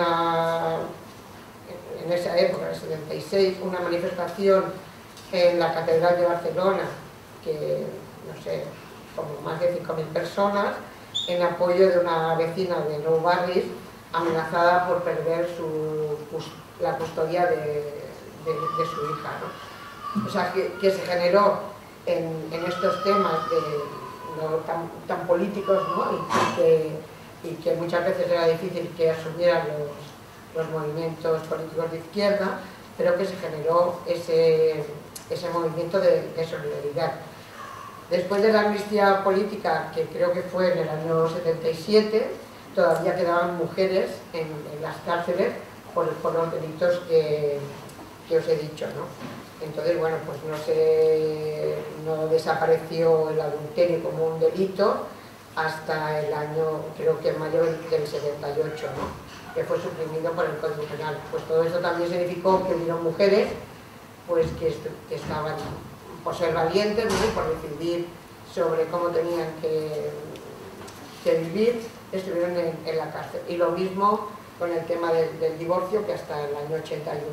en esa época, en el 76, una manifestación en la Catedral de Barcelona, que, no sé, como más de 5.000 personas, en apoyo de una vecina de Nou Barris amenazada por perder la custodia de su hija, ¿no? O sea, que se generó en estos temas tan políticos, ¿no?, y que muchas veces era difícil que asumieran los movimientos políticos de izquierda, pero que se generó ese movimiento de solidaridad. Después de la amnistía política, que creo que fue en el año 77, todavía quedaban mujeres en las cárceles por los delitos que os he dicho, ¿no? Entonces, bueno, pues no desapareció el adulterio como un delito hasta el año, creo que en mayo del 78, ¿no?, que fue suprimido por el Código Penal. Pues todo esto también significó que hubieron mujeres pues, que estaban por ser valientes, ¿no?, y por decidir sobre cómo tenían que vivir, estuvieron en la cárcel. Y lo mismo con el tema del divorcio, que hasta el año 81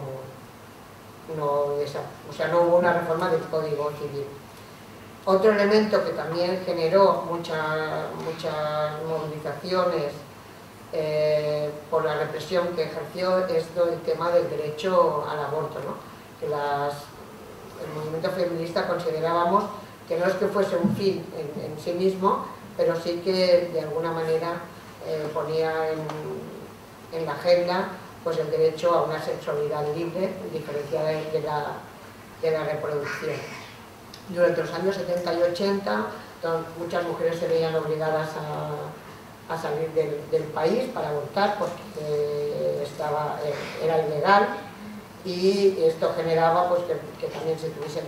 no hubo una reforma del Código Civil. Otro elemento que también generó muchas movilizaciones por la represión que ejerció es todo el tema del derecho al aborto, ¿no?, que el movimiento feminista considerábamos que no es que fuese un fin en sí mismo, pero sí que de alguna manera ponía en la agenda pues, el derecho a una sexualidad libre, diferenciada de la reproducción. Durante los años 70 y 80, muchas mujeres se veían obligadas a salir del país para abortar porque era ilegal, y esto generaba pues, que también se tuviesen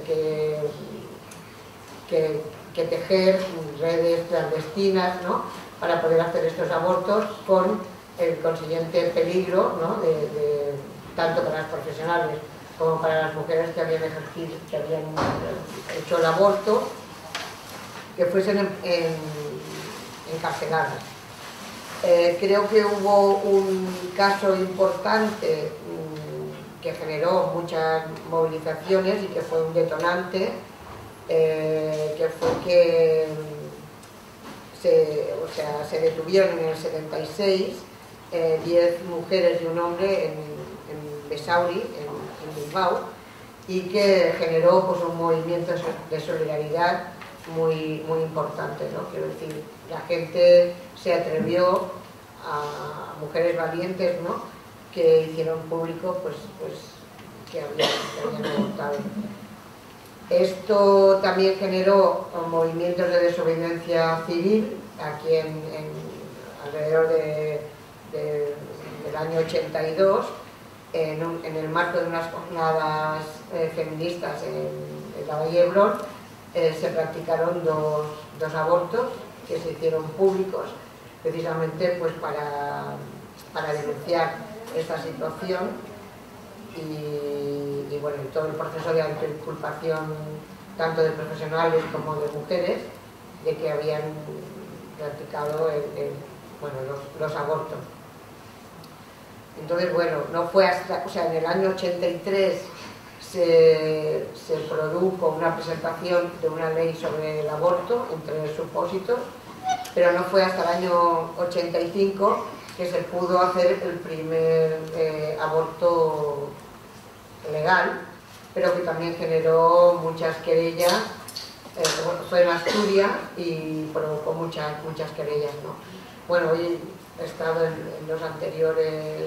que tejer redes clandestinas, ¿no?, para poder hacer estos abortos, con el consiguiente peligro, ¿no?, tanto para las profesionales como para las mujeres que habían hecho el aborto, que fuesen encarceladas. Creo que hubo un caso importante que generó muchas movilizaciones y que fue un detonante, que fue que se detuvieron en el 76 10 mujeres y un hombre en Besauri, en Bilbao, y que generó pues, un movimiento de solidaridad muy importante, ¿no? Quiero decir, la gente se atrevió, a mujeres valientes, ¿no?, que hicieron público pues que habían abortado. Esto también generó movimientos de desobediencia civil aquí alrededor del año 82, en el marco de unas jornadas feministas en la Valle de Hebrón. Se practicaron dos abortos que se hicieron públicos, precisamente pues para denunciar esta situación y bueno, todo el proceso de autoinculpación tanto de profesionales como de mujeres de que habían practicado los abortos. Entonces, bueno, no fue hasta, en el año 83 se produjo una presentación de una ley sobre el aborto entre supósitos, pero no fue hasta el año 85 que se pudo hacer el primer aborto legal, pero que también generó muchas querellas. Fue en Asturias y provocó muchas querellas, ¿no? Bueno, hoy he estado en las anteriores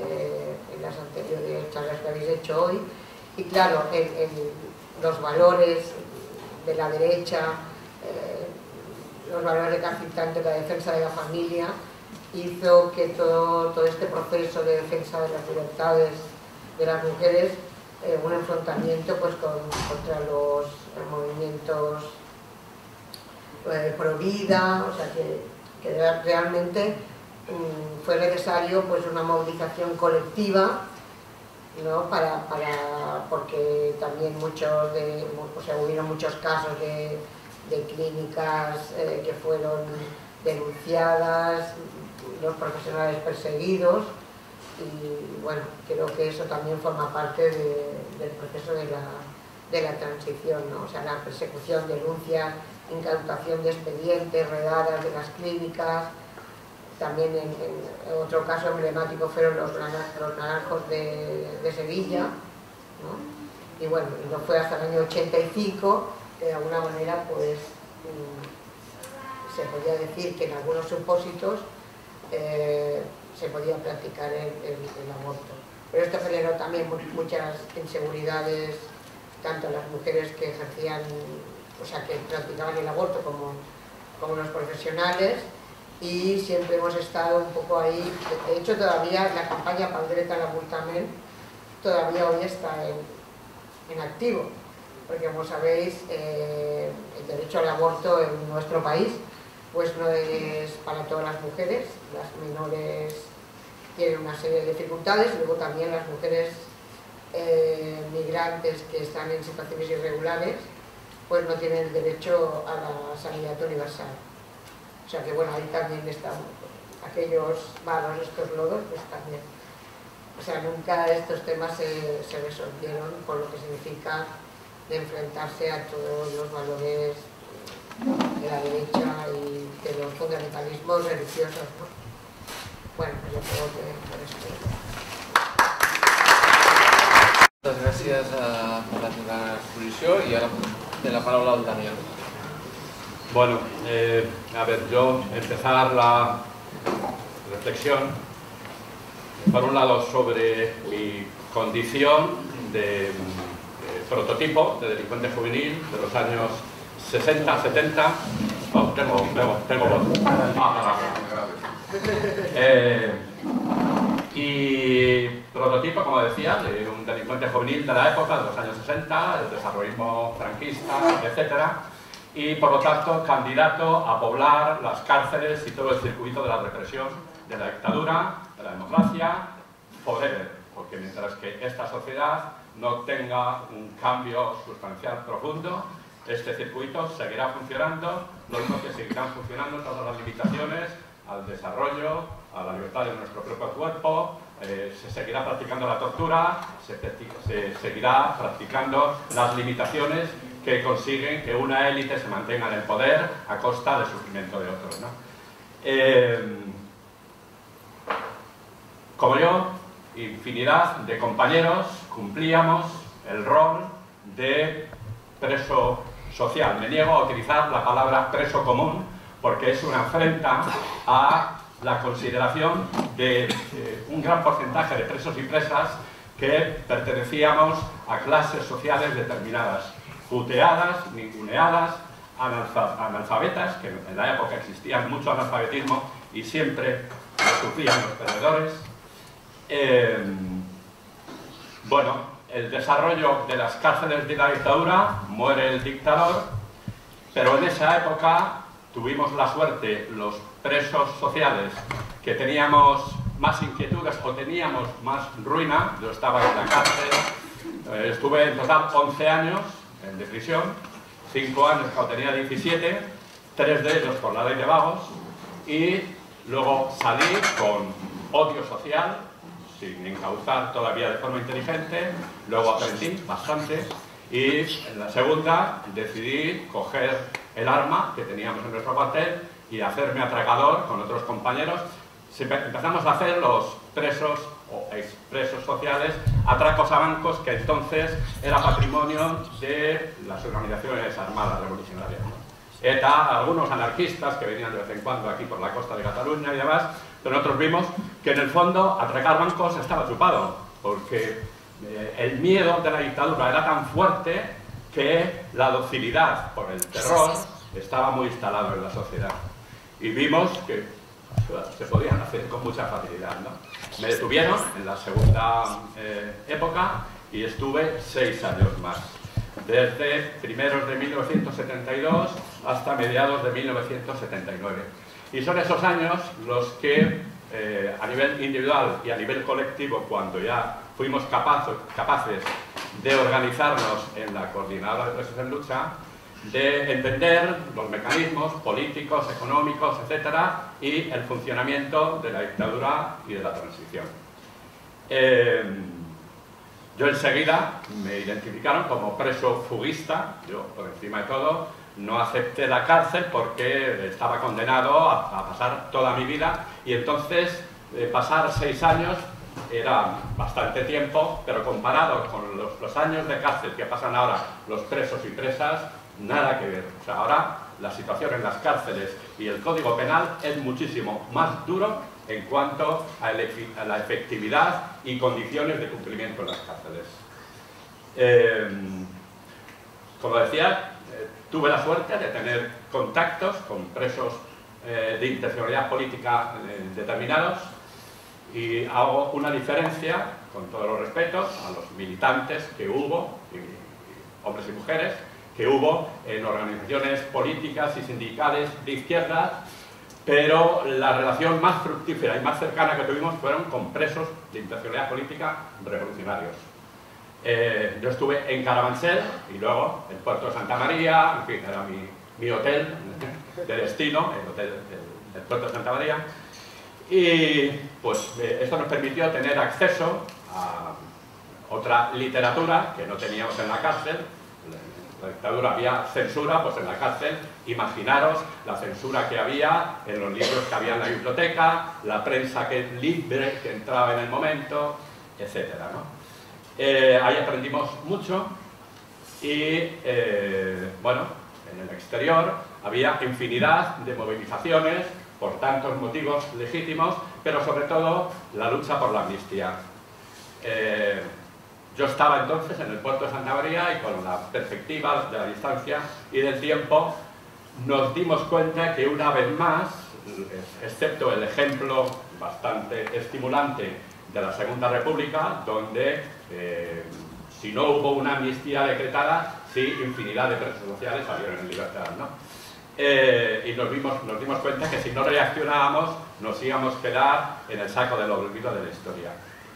charlas que habéis hecho hoy, y claro, los valores de la derecha, los valores recalcitrantes de la defensa de la familia, hizo que todo este proceso de defensa de las libertades de las mujeres, un enfrentamiento pues contra los movimientos pro vida, o sea que realmente fue necesario pues una movilización colectiva, ¿no? Porque también hubieron muchos casos de clínicas que fueron denunciadas, los profesionales perseguidos, y bueno, creo que eso también forma parte del proceso de la transición, ¿no? O sea, la persecución, denuncias, incautación de expedientes, redadas de las clínicas. También en otro caso emblemático fueron los naranjos de Sevilla, ¿no? Y bueno, no fue hasta el año 85 que de alguna manera pues se podía decir que en algunos supósitos se podía practicar el aborto. Pero esto generó también muchas inseguridades, tanto en las mujeres que ejercían, o sea, que practicaban el aborto como los profesionales, y siempre hemos estado un poco ahí. De hecho, todavía la campaña Pel dret a l'avortament todavía hoy está en activo, porque como sabéis, el derecho al aborto en nuestro país pues no es para todas las mujeres. Las menores tienen una serie de dificultades, y luego también las mujeres migrantes que están en situaciones irregulares pues no tienen derecho a la sanidad universal. O sea que bueno, ahí también están aquellos valos, estos lodos, pues también. O sea, nunca estos temas se resolvieron, por lo que significa de enfrentarse a todos los valores de la derecha y de los fundamentalismos religiosos, ¿no? Bueno, pues yo creo que por esto. Muchas gracias por la exposició, i ara de la paraula al Daniel. Bueno, a ver, yo empezar la reflexión, por un lado, sobre mi condición de prototipo de delincuente juvenil de los años 60, 70. Oh, tengo voz. Y prototipo, como decía, de un delincuente juvenil de la época, de los años 60, el desarrollismo franquista, etc. Y, por lo tanto, candidato a poblar las cárceles y todo el circuito de la represión, de la dictadura, de la democracia, forever. Porque mientras que esta sociedad no tenga un cambio sustancial profundo, este circuito seguirá funcionando, lo mismo que seguirán funcionando todas las limitaciones al desarrollo, a la libertad de nuestro propio cuerpo, se seguirá practicando la tortura, se seguirá practicando las limitaciones que consiguen que una élite se mantenga en el poder a costa del sufrimiento de otros, ¿no? Como yo, infinidad de compañeros cumplíamos el rol de preso social. Me niego a utilizar la palabra preso común porque es una afrenta a la consideración de un gran porcentaje de presos y presas que pertenecíamos a clases sociales determinadas, puteadas, ninguneadas, analfabetas, que en la época existía mucho analfabetismo y siempre sufrían los perdedores. Bueno, el desarrollo de las cárceles de la dictadura, muere el dictador, pero en esa época tuvimos la suerte, los presos sociales, que teníamos más inquietudes o teníamos más ruina. Yo estaba en la cárcel, estuve en total 11 años de prisión, 5 años cuando tenía 17, 3 de ellos por la ley de vagos, y luego salí con odio social, sin encauzar todavía de forma inteligente, luego aprendí bastante, y en la segunda decidí coger el arma que teníamos en nuestro cuartel y hacerme atracador con otros compañeros. Empezamos a hacer los presos o expresos sociales, atracos a bancos, que entonces era patrimonio de las organizaciones armadas revolucionarias, ¿no? ETA, algunos anarquistas que venían de vez en cuando aquí por la costa de Cataluña y demás, pero nosotros vimos que en el fondo atracar bancos estaba chupado, porque el miedo de la dictadura era tan fuerte que la docilidad por el terror estaba muy instalado en la sociedad. Y vimos que se podían hacer con mucha facilidad, ¿no? Me detuvieron en la segunda época y estuve 6 años más, desde primeros de 1972 hasta mediados de 1979. Y son esos años los que, a nivel individual y a nivel colectivo, cuando ya fuimos capaces de organizarnos en la Coordinadora de Presos en Lucha, de entender los mecanismos políticos, económicos, etcétera, y el funcionamiento de la dictadura y de la transición. Yo enseguida me identificaron como preso fuguista. Yo, por encima de todo, no acepté la cárcel porque estaba condenado a pasar toda mi vida, y entonces pasar 6 años era bastante tiempo, pero comparado con los años de cárcel que pasan ahora los presos y presas, nada que ver. O sea, ahora la situación en las cárceles y el Código Penal es muchísimo más duro en cuanto a la efectividad y condiciones de cumplimiento en las cárceles. Como decía, tuve la suerte de tener contactos con presos de intencionalidad política determinados, y hago una diferencia, con todos los respetos, a los militantes que hubo, hombres y mujeres, que hubo en organizaciones políticas y sindicales de izquierda, pero la relación más fructífera y más cercana que tuvimos fueron con presos de intencionalidad política revolucionarios. Yo estuve en Carabanchel y luego en Puerto de Santa María, en fin, era mi hotel de destino, el hotel del Puerto de Santa María, y pues esto nos permitió tener acceso a otra literatura que no teníamos en la cárcel. En la dictadura había censura, pues en la cárcel, imaginaros la censura que había en los libros que había en la biblioteca, la prensa libre que entraba en el momento, etcétera, ¿no? Ahí aprendimos mucho y, bueno, en el exterior había infinidad de movilizaciones por tantos motivos legítimos, pero sobre todo la lucha por la amnistía. Yo estaba entonces en el puerto de Santa María y con la perspectiva de la distancia y del tiempo nos dimos cuenta que una vez más excepto el ejemplo bastante estimulante de la Segunda República, donde si no hubo una amnistía decretada, sí, infinidad de presos sociales salieron en libertad, ¿no? Y nos dimos cuenta que si no reaccionábamos nos íbamos a quedar en el saco del olvido de la historia.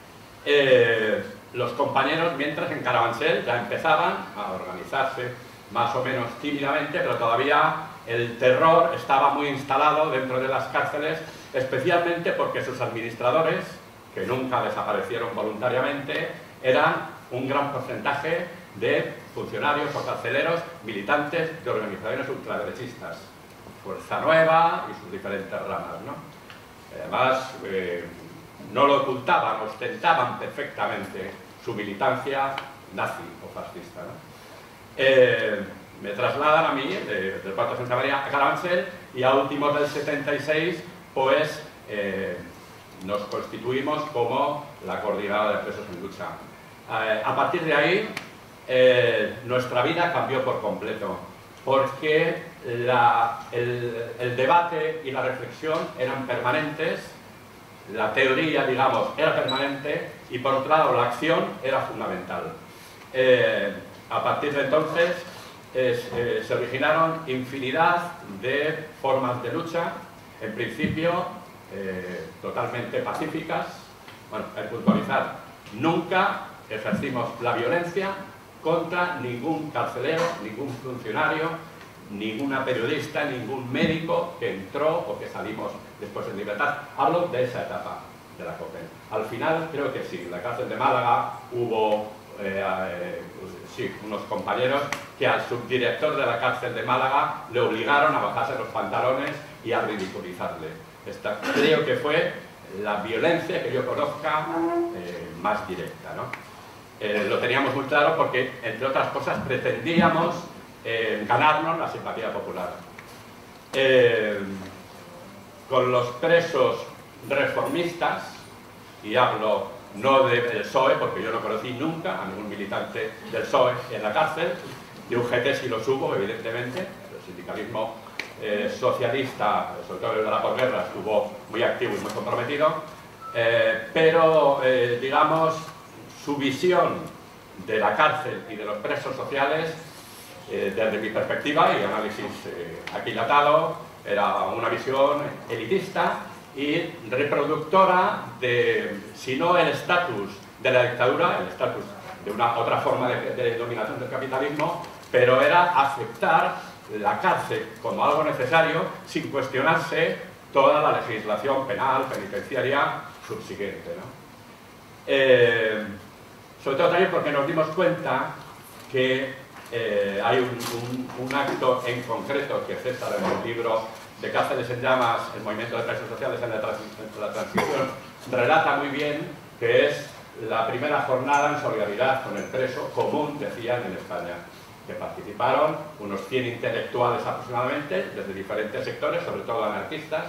Los compañeros, mientras en Carabanchel, ya empezaban a organizarse más o menos tímidamente, pero todavía el terror estaba muy instalado dentro de las cárceles, especialmente porque sus administradores, que nunca desaparecieron voluntariamente, eran un gran porcentaje de funcionarios o carceleros militantes de organizaciones ultraderechistas, Fuerza Nueva y sus diferentes ramas, ¿no? Además, no lo ocultaban, ostentaban perfectamente su militancia nazi o fascista, ¿no? Me trasladan a mí, del Puerto de Santa María a Carabanchel, y a últimos del 76, pues nos constituimos como la Coordinadora de Presos en Lucha. A partir de ahí, nuestra vida cambió por completo, porque el debate y la reflexión eran permanentes, la teoría, digamos, era permanente, y por otro lado la acción era fundamental. A partir de entonces se originaron infinidad de formas de lucha, en principio totalmente pacíficas. Bueno, hay que puntualizar, nunca ejercimos la violencia contra ningún carcelero, ningún funcionario, ninguna periodista, ningún médico que entró o que salimos después en libertad. Hablo de esa etapa de la COPEN. Al final creo que sí, en la cárcel de Málaga hubo sí, unos compañeros que al subdirector de la cárcel de Málaga le obligaron a bajarse los pantalones y a ridiculizarle. Esta creo que fue la violencia que yo conozca más directa, ¿no? Lo teníamos muy claro porque, entre otras cosas, pretendíamos ganarnos la simpatía popular. Con los presos reformistas, y hablo no del PSOE, porque yo no conocí nunca a ningún militante del PSOE en la cárcel, de UGT sí los hubo, evidentemente, el sindicalismo socialista, sobre todo el de la posguerra, estuvo muy activo y muy comprometido, pero, digamos, su visión de la cárcel y de los presos sociales, desde mi perspectiva y análisis aquilatado, era una visión elitista y reproductora de, si no el estatus de la dictadura, el estatus de una otra forma de dominación del capitalismo, pero era aceptar la cárcel como algo necesario sin cuestionarse toda la legislación penal, penitenciaria subsiguiente, ¿no? Sobre todo también porque nos dimos cuenta que hay un acto en concreto que César, en el libro de Cárceles en Llamas, el movimiento de presos sociales en la transición, relata muy bien, que es la primera jornada en solidaridad con el preso común, decían, en España, que participaron unos 100 intelectuales aproximadamente, desde diferentes sectores, sobre todo anarquistas,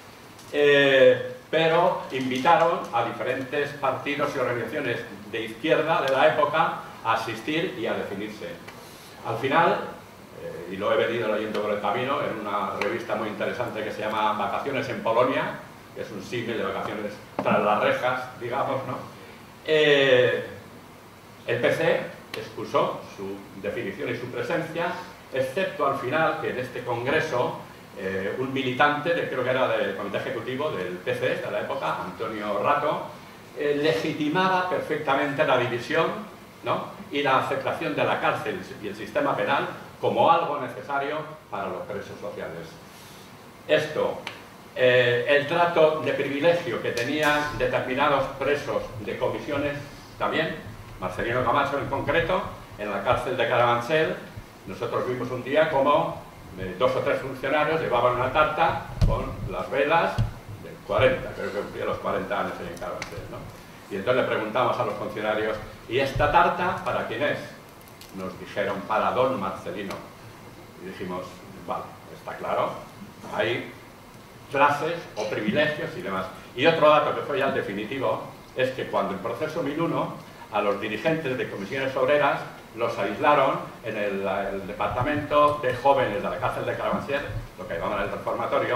pero invitaron a diferentes partidos y organizaciones de izquierda de la época a asistir y a definirse. Al final, y lo he venido leyendo por el camino, en una revista muy interesante que se llama Vacaciones en Polonia, que es un símil de vacaciones tras las rejas, digamos, ¿no? El PC excusó su definición y su presencia, excepto al final que en este congreso un militante, creo que era del comité ejecutivo del PC de la época, Antonio Rato, legitimaba perfectamente la división, ¿no? Y la aceptación de la cárcel y el sistema penal como algo necesario para los presos sociales. Esto, el trato de privilegio que tenían determinados presos de comisiones también, Marcelino Camacho en concreto, en la cárcel de Carabanchel, nosotros vimos un día como 2 o 3 funcionarios llevaban una tarta con las velas de 40, creo que cumplía los 40 años en Carabanchel, ¿no? Y entonces le preguntamos a los funcionarios, ¿y esta tarta para quién es? Nos dijeron, para don Marcelino. Y dijimos, vale, está claro, hay clases o privilegios y demás. Y otro dato que fue ya el definitivo, es que cuando en proceso 1001, a los dirigentes de comisiones obreras los aislaron en el departamento de jóvenes de la cárcel de Carabanchel, lo que llamaban el reformatorio,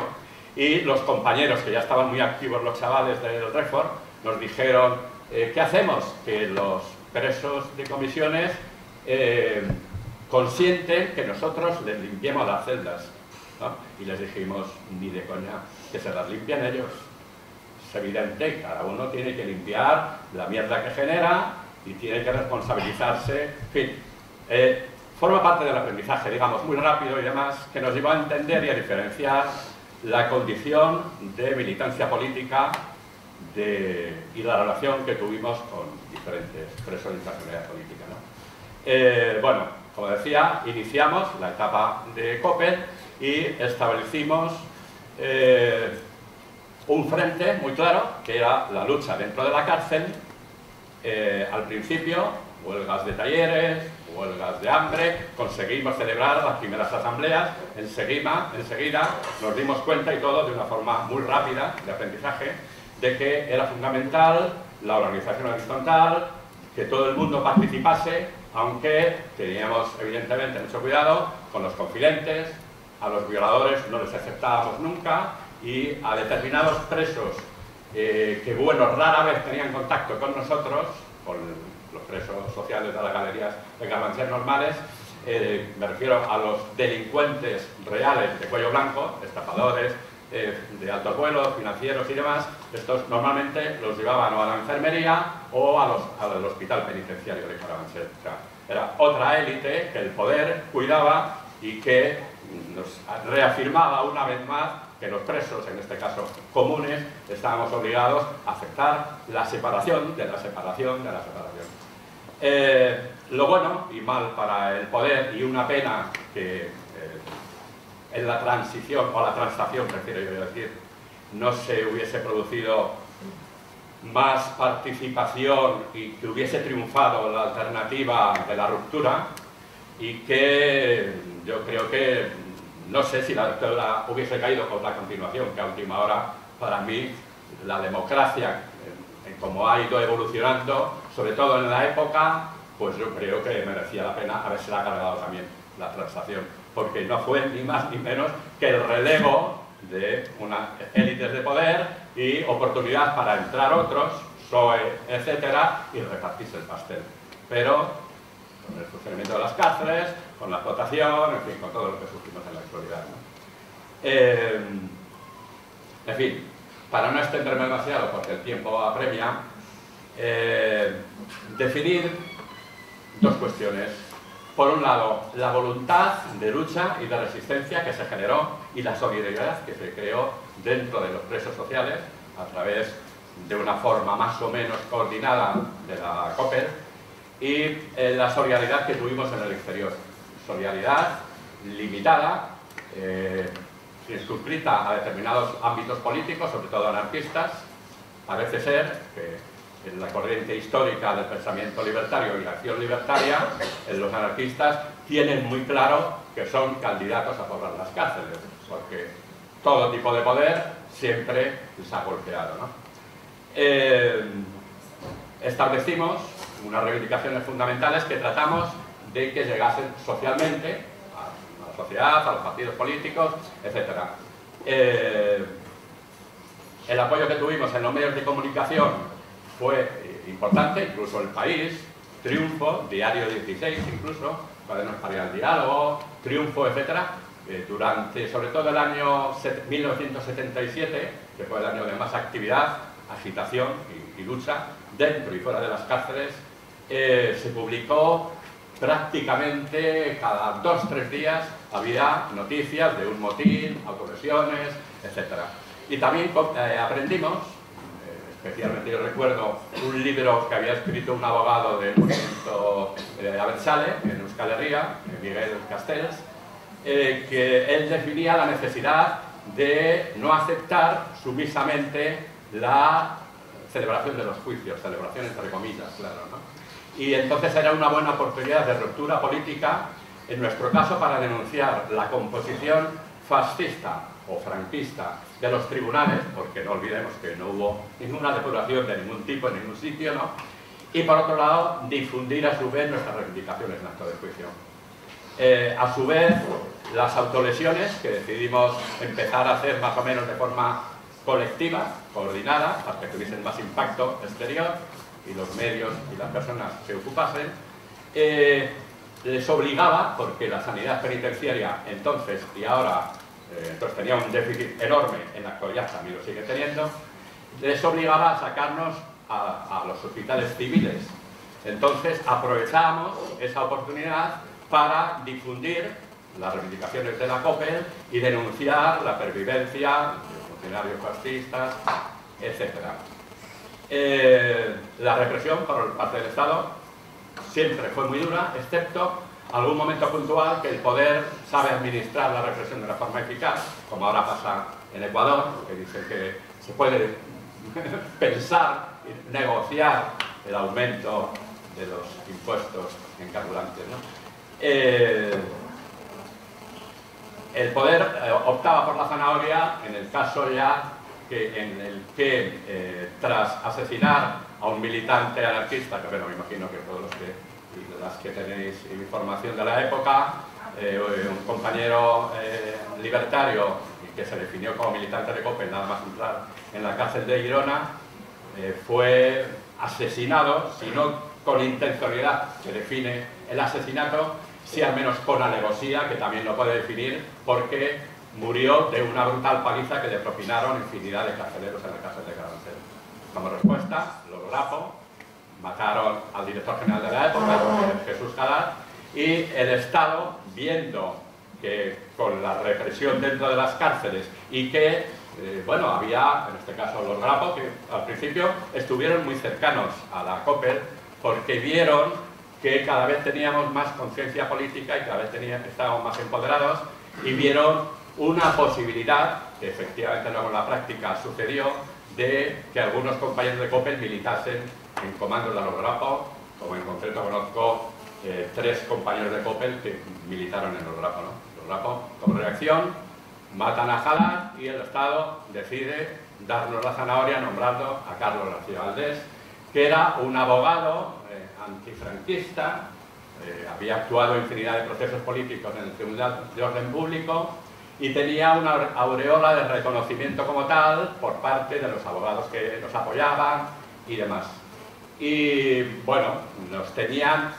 Y los compañeros, que ya estaban muy activos, los chavales del Reform, nos dijeron, ¿qué hacemos? Que los presos de comisiones consienten que nosotros les limpiemos las celdas, ¿no? Y les dijimos, ni de coña, que se las limpian ellos. Es evidente, cada uno tiene que limpiar la mierda que genera y tiene que responsabilizarse, en fin. Forma parte del aprendizaje, digamos, muy rápido y demás, que nos lleva a entender y a diferenciar la condición de militancia política y la relación que tuvimos con diferentes presos de personalidad política, ¿no? Bueno, como decía, iniciamos la etapa de Coppel y establecimos un frente muy claro, que era la lucha dentro de la cárcel. Al principio, huelgas de talleres, huelgas de hambre, conseguimos celebrar las primeras asambleas, enseguida nos dimos cuenta, y todo de una forma muy rápida de aprendizaje, de que era fundamental la organización horizontal, que todo el mundo participase, aunque teníamos evidentemente mucho cuidado con los confidentes, a los violadores no les aceptábamos nunca, y a determinados presos que, bueno, rara vez tenían contacto con nosotros, con los presos sociales de las galerías de Carabanchel normales, me refiero a los delincuentes reales de cuello blanco, estafadores, de altos vuelos, financieros y demás. Estos normalmente los llevaban o a la enfermería o al hospital penitenciario de Carabanchel. O sea, era otra élite que el poder cuidaba y que nos reafirmaba una vez más que los presos, en este caso comunes, estábamos obligados a aceptar la separación de la separación de la separación. Lo bueno y mal para el poder, y una pena que en la transición, o la translación prefiero yo decir, no se hubiese producido más participación y que hubiese triunfado la alternativa de la ruptura, y que yo creo que, no sé si la dictadura hubiese caído por la continuación, que a última hora, para mí, la democracia, en cómo ha ido evolucionando, sobre todo en la época, pues yo creo que merecía la pena haberse cargado también la translación, porque no fue ni más ni menos que el relevo de unas élites de poder y oportunidad para entrar otros, PSOE, etcétera, y repartirse el pastel. Pero con el funcionamiento de las cárceles, con la explotación, en fin, con todo lo que sufrimos en la actualidad, ¿no? En fin, para no extenderme demasiado, porque el tiempo apremia, definir dos cuestiones. Por un lado, la voluntad de lucha y de resistencia que se generó y la solidaridad que se creó dentro de los presos sociales a través de una forma más o menos coordinada de la Coppel, y la solidaridad que tuvimos en el exterior. Solidaridad limitada, circunscrita a determinados ámbitos políticos, sobre todo anarquistas. Parece ser que en la corriente histórica del pensamiento libertario y la acción libertaria, los anarquistas tienen muy claro que son candidatos a poblar las cárceles, porque todo tipo de poder siempre les ha golpeado, ¿no? Establecimos unas reivindicaciones fundamentales que tratamos de que llegasen socialmente a la sociedad, a los partidos políticos, etc. El apoyo que tuvimos en los medios de comunicación fue importante, incluso El País, Triunfo, Diario 16 incluso, Cuadernos para ir al diálogo, Triunfo, etc. Durante, sobre todo el año 1977, que fue el año de más actividad, agitación y lucha, dentro y fuera de las cárceles, se publicó prácticamente cada 2 o 3 días, había noticias de un motín, autolesiones, etc. Y también aprendimos, especialmente yo recuerdo un libro que había escrito un abogado del movimiento Abertzale, en Euskal Herria, Miguel Castells, que él definía la necesidad de no aceptar sumisamente la celebración de los juicios, celebración entre comillas, claro, ¿no? Y entonces era una buena oportunidad de ruptura política, en nuestro caso para denunciar la composición fascista o franquista de los tribunales, porque no olvidemos que no hubo ninguna depuración de ningún tipo en ningún sitio, ¿no? Y por otro lado, difundir a su vez nuestras reivindicaciones en acto de juicio. A su vez, las autolesiones, que decidimos empezar a hacer más o menos de forma colectiva, coordinada, para que tuviesen más impacto exterior, y los medios y las personas que ocupasen, les obligaba, porque la sanidad penitenciaria entonces y ahora entonces tenía un déficit enorme, en la actualidad también lo sigue teniendo, les obligaba a sacarnos a los hospitales civiles. Entonces aprovechamos esa oportunidad para difundir las reivindicaciones de la COPEL y denunciar la pervivencia de funcionarios fascistas, etc. La represión por parte del Estado siempre fue muy dura, excepto algún momento puntual que el poder sabe administrar la represión de una forma eficaz, como ahora pasa en Ecuador, que dice que se puede pensar y negociar el aumento de los impuestos en carburantes, ¿no? El poder optaba por la zanahoria en el caso ya en el que tras asesinar a un militante anarquista, que bueno, me imagino que todos las que tenéis información de la época, un compañero libertario que se definió como militante de COPEL nada más entrar en la cárcel de Girona, fue asesinado, si no con intencionalidad, que define el asesinato, sí al menos con alevosía, que también lo puede definir, porque murió de una brutal paliza que le propinaron infinidad de carceleros en la cárcel de Carabanchel. Como respuesta, los Rapo mataron al director general de la época, Jesús Calat, y el Estado, viendo que con la represión dentro de las cárceles y que, bueno, había, en este caso los Rapo, que al principio estuvieron muy cercanos a la COPEL, porque vieron que cada vez teníamos más conciencia política y cada vez estábamos más empoderados, y vieron una posibilidad, que efectivamente luego en la práctica sucedió, de que algunos compañeros de COPEL militasen en comandos de los Rapo, como en concreto conozco 3 compañeros de COPEL que militaron en los Rapo, ¿no? Los Rapo, como reacción, matan a Calat y el Estado decide darnos la zanahoria nombrando a Carlos García Valdés, que era un abogado antifranquista, había actuado en infinidad de procesos políticos en el Tribunal de Orden Público y tenía una aureola de reconocimiento como tal por parte de los abogados que nos apoyaban y demás. Y bueno, nos tenían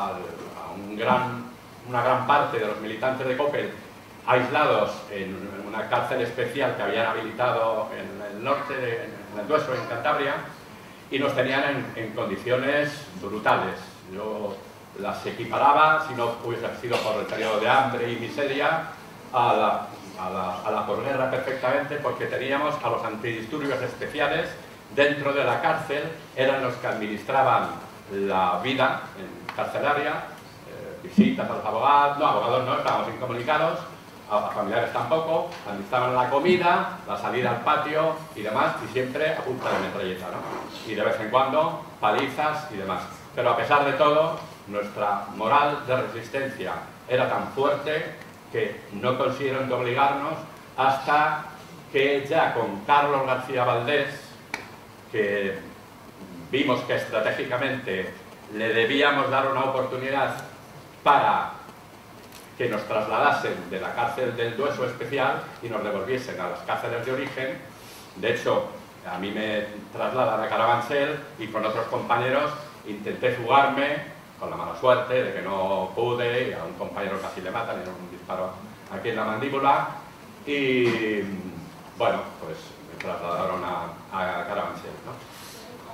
una gran parte de los militantes de COPEL aislados en una cárcel especial que habían habilitado en el norte, en el Dueso, en Cantabria, y nos tenían en condiciones brutales. Yo las equiparaba, si no hubiese sido por el periodo de hambre y miseria, a la posguerra perfectamente, porque teníamos a los antidisturbios especiales dentro de la cárcel, eran los que administraban la vida carcelaria, visitas a los abogados, no, estábamos incomunicados, a familiares tampoco, administraban la comida, la salida al patio y demás, y siempre a punta de metralleta, ¿no? Y de vez en cuando palizas y demás. Pero a pesar de todo, nuestra moral de resistencia era tan fuerte que no consiguieron obligarnos hasta que ya con Carlos García Valdés, que vimos que estratégicamente le debíamos dar una oportunidad para que nos trasladasen de la cárcel del Dueso especial y nos devolviesen a las cárceles de origen. De hecho, a mí me trasladan a Carabanchel y con otros compañeros intenté fugarme, con la mala suerte de que no pude, y a un compañero casi le matan, era un disparo aquí en la mandíbula, y bueno, pues me trasladaron a Carabanchel, ¿no?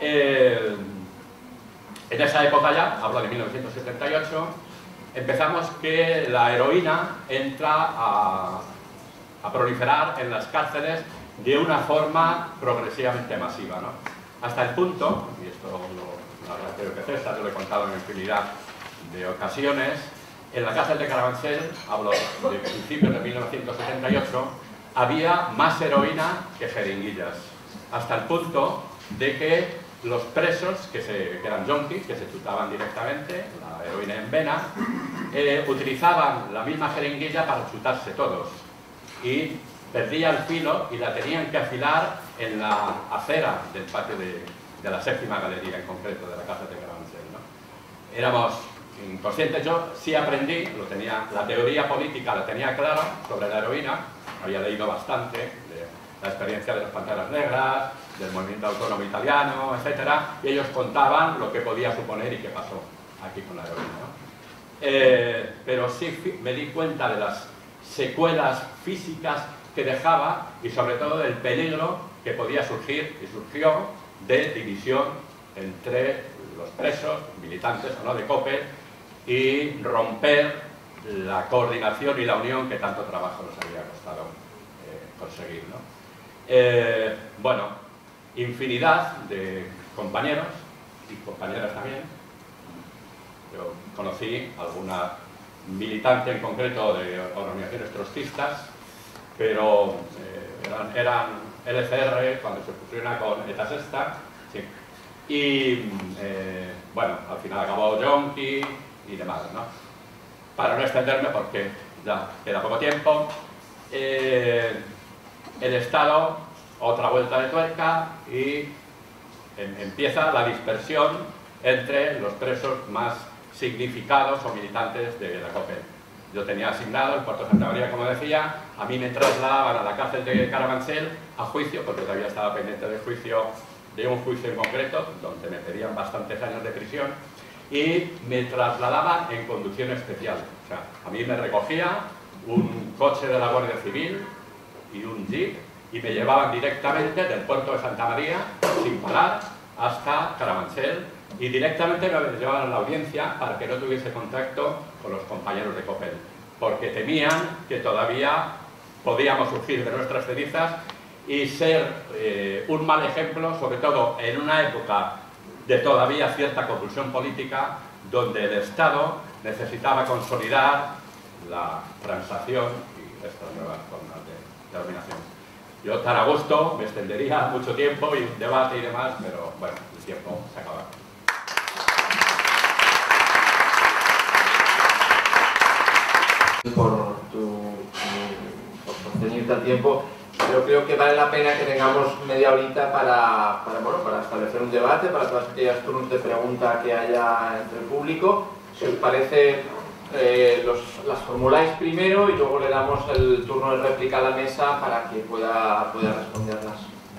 En esa época ya, hablo de 1978, empezamos que la heroína entra a proliferar en las cárceles de una forma progresivamente masiva, ¿no? Hasta el punto, y esto creo que César lo he contado en infinidad de ocasiones, en la cárcel de Carabanchel, hablo de principios de 1978, había más heroína que jeringuillas, hasta el punto de que los presos, que eran yonkis, que se chutaban directamente la heroína en vena, utilizaban la misma jeringuilla para chutarse todos, y perdía el filo y la tenían que afilar en la acera del patio de la séptima galería, en concreto, de la cárcel de Carabanchel, ¿no? Éramos inconsciente. Yo sí aprendí, la teoría política la tenía clara sobre la heroína, había leído bastante de la experiencia de las Panteras Negras, del movimiento autónomo italiano, etcétera, y ellos contaban lo que podía suponer y qué pasó aquí con la heroína, ¿no? Pero sí me di cuenta de las secuelas físicas que dejaba y sobre todo del peligro que podía surgir y surgió de división entre los presos, militantes o no de COPE, y romper la coordinación y la unión que tanto trabajo nos había costado conseguir, ¿no? Bueno, infinidad de compañeros y compañeras también. Yo conocí alguna militante en concreto de organizaciones trotskistas, pero eran LCR cuando se fusiona con ETA Sexta, sí. Y bueno, al final acabó Yonki y demás, ¿no? Para no extenderme porque ya queda poco tiempo, el Estado, otra vuelta de tuerca y empieza la dispersión entre los presos más significados o militantes de la COPE. Yo tenía asignado el puerto de Santa María, como decía, a mí me trasladaban a la cárcel de Carabanchel a juicio, porque todavía estaba pendiente de un juicio en concreto, donde me pedían bastantes años de prisión, y me trasladaban en conducción especial. O sea, a mí me recogía un coche de la Guardia Civil y un jeep, y me llevaban directamente del puerto de Santa María, sin parar, hasta Carabanchel, y directamente me llevaban a la audiencia para que no tuviese contacto con los compañeros de COPEL, porque temían que todavía podíamos surgir de nuestras cenizas y ser un mal ejemplo, sobre todo en una época de todavía cierta convulsión política, donde el Estado necesitaba consolidar la transacción y estas nuevas formas de dominación. Yo tan a gusto me extendería mucho tiempo y un debate y demás, pero bueno, el tiempo se acaba. Por ceñirte al tiempo, pero creo que vale la pena que tengamos media horita para establecer un debate, para todas aquellas turnos de pregunta que haya entre el público. Si os parece, las formuláis primero y luego le damos el turno de réplica a la mesa para que pueda responderlas.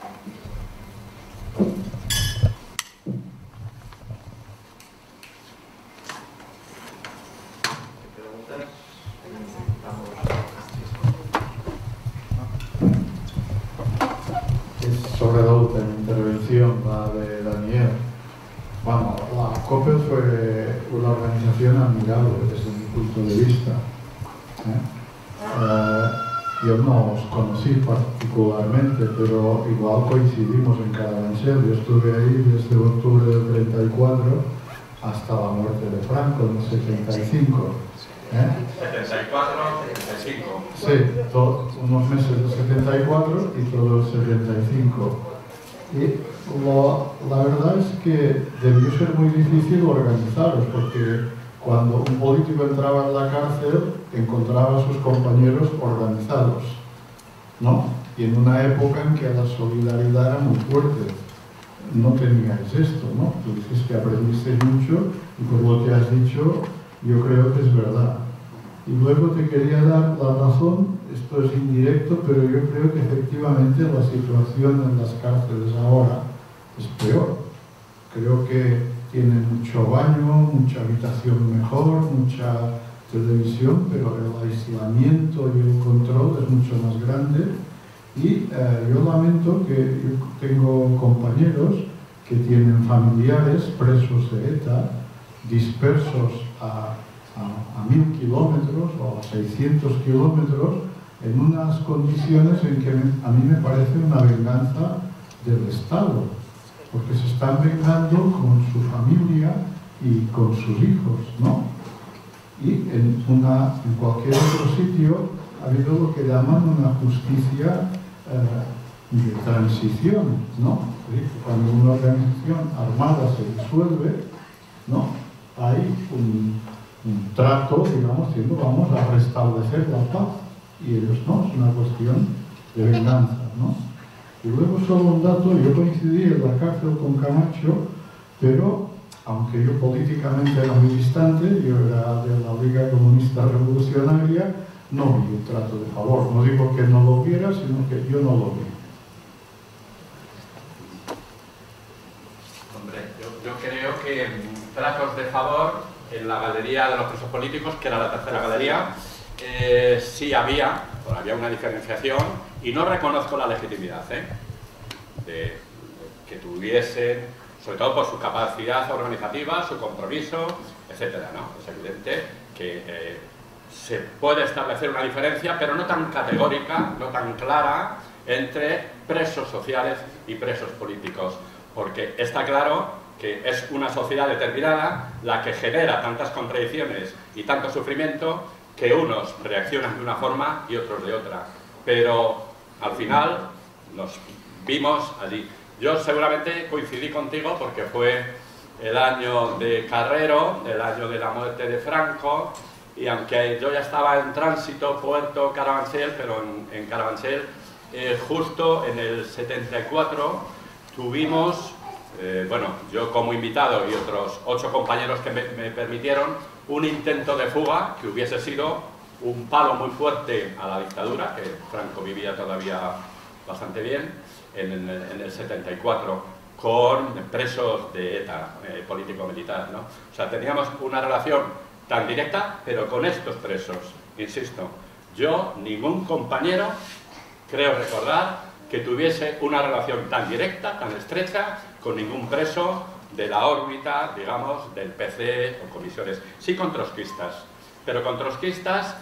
Sobre la última intervención, la de Daniel. Bueno, la COPEL fue una organización admirable desde mi punto de vista. Yo no os conocí particularmente, pero igual coincidimos en Carabanchel. Yo estuve ahí desde octubre del 34 hasta la muerte de Franco en el 75. 74, 75. Sí, unos meses del 74 y todo el 75. Y la verdad es que debió ser muy difícil organizaros, porque cuando un político entraba en la cárcel encontraba a sus compañeros organizados, ¿no? Y en una época en que la solidaridad era muy fuerte. No teníais esto, ¿no? Tú dices que aprendisteis mucho y por lo que has dicho yo creo que es verdad. Y luego te quería dar la razón, esto es indirecto, pero yo creo que efectivamente la situación en las cárceles ahora es peor. Creo que tienen mucho baño, mucha habitación mejor, mucha televisión, pero el aislamiento y el control es mucho más grande. Y yo lamento que yo tengo compañeros que tienen familiares presos de ETA, dispersos a 1000 kilómetros o a 600 kilómetros, en unas condiciones en que a mí me parece una venganza del Estado, porque se están vengando con su familia y con sus hijos, ¿no? Y en cualquier otro sitio ha habido lo que llaman una justicia de transición, ¿no? Cuando una organización armada se disuelve, ¿no? Hay un trato, digamos, diciendo vamos a restablecer la paz, y ellos no, es una cuestión de venganza, ¿no? Y luego solo un dato, yo coincidí en la cárcel con Camacho, pero aunque yo políticamente era muy distante, yo era de la Liga Comunista Revolucionaria, no vi un trato de favor. No digo que no lo viera, sino que yo no lo vi. Hombre, yo creo que tratos de favor en la galería de los presos políticos, que era la tercera galería, sí había una diferenciación, y no reconozco la legitimidad de que tuviesen, sobre todo por su capacidad organizativa, su compromiso, etcétera, ¿no? Es evidente que se puede establecer una diferencia, pero no tan categórica, no tan clara, entre presos sociales y presos políticos, porque está claro que es una sociedad determinada la que genera tantas contradicciones y tanto sufrimiento que unos reaccionan de una forma y otros de otra. Pero al final nos vimos allí. Yo seguramente coincidí contigo porque fue el año de Carrero, el año de la muerte de Franco, y aunque yo ya estaba en tránsito Puerto Carabanchel, pero en Carabanchel, justo en el 74 tuvimos, bueno, yo como invitado y otros 8 compañeros que me permitieron, un intento de fuga que hubiese sido un palo muy fuerte a la dictadura, que Franco vivía todavía bastante bien, en el 74, con presos de ETA, político-militar, ¿no? O sea, teníamos una relación tan directa, pero con estos presos, insisto. Yo, ningún compañero, creo recordar, que tuviese una relación tan directa, tan estrecha, con ningún preso de la órbita, digamos, del PC o comisiones. Sí con trotskistas, pero con trotskistas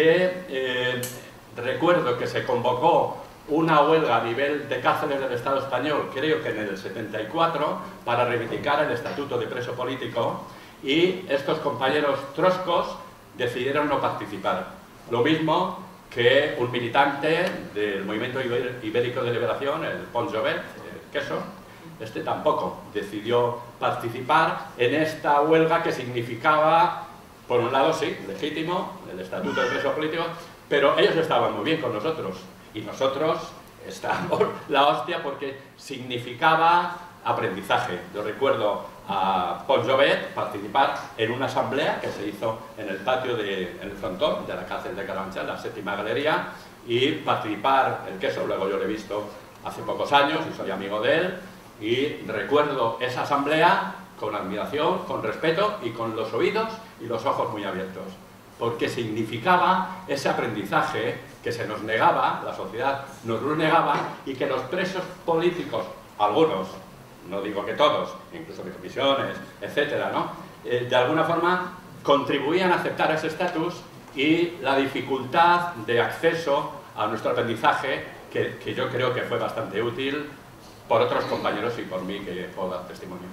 que recuerdo que se convocó una huelga a nivel de cárceles del Estado español, creo que en el 74, para reivindicar el estatuto de preso político, y estos compañeros trotskos decidieron no participar. Lo mismo que un militante del Movimiento Ibérico de Liberación, el Pons Jovet, Queso, este tampoco decidió participar en esta huelga que significaba, por un lado, sí, legítimo, el estatuto de preso político, pero ellos estaban muy bien con nosotros, y nosotros estábamos la hostia porque significaba aprendizaje. Yo recuerdo a Pons Jovet participar en una asamblea que se hizo en el patio en el frontón de la cárcel de Carabanchel, la 7ª galería, y participar en Queso. Luego yo lo he visto hace pocos años y soy amigo de él, y recuerdo esa asamblea con admiración, con respeto y con los oídos y los ojos muy abiertos, porque significaba ese aprendizaje que se nos negaba, la sociedad nos lo negaba, y que los presos políticos, algunos, no digo que todos, incluso de comisiones, etcétera, ¿no? De alguna forma contribuían a aceptar ese estatus y la dificultad de acceso a nuestro aprendizaje, que yo creo que fue bastante útil por otros compañeros y por mí, que puedo dar testimonio.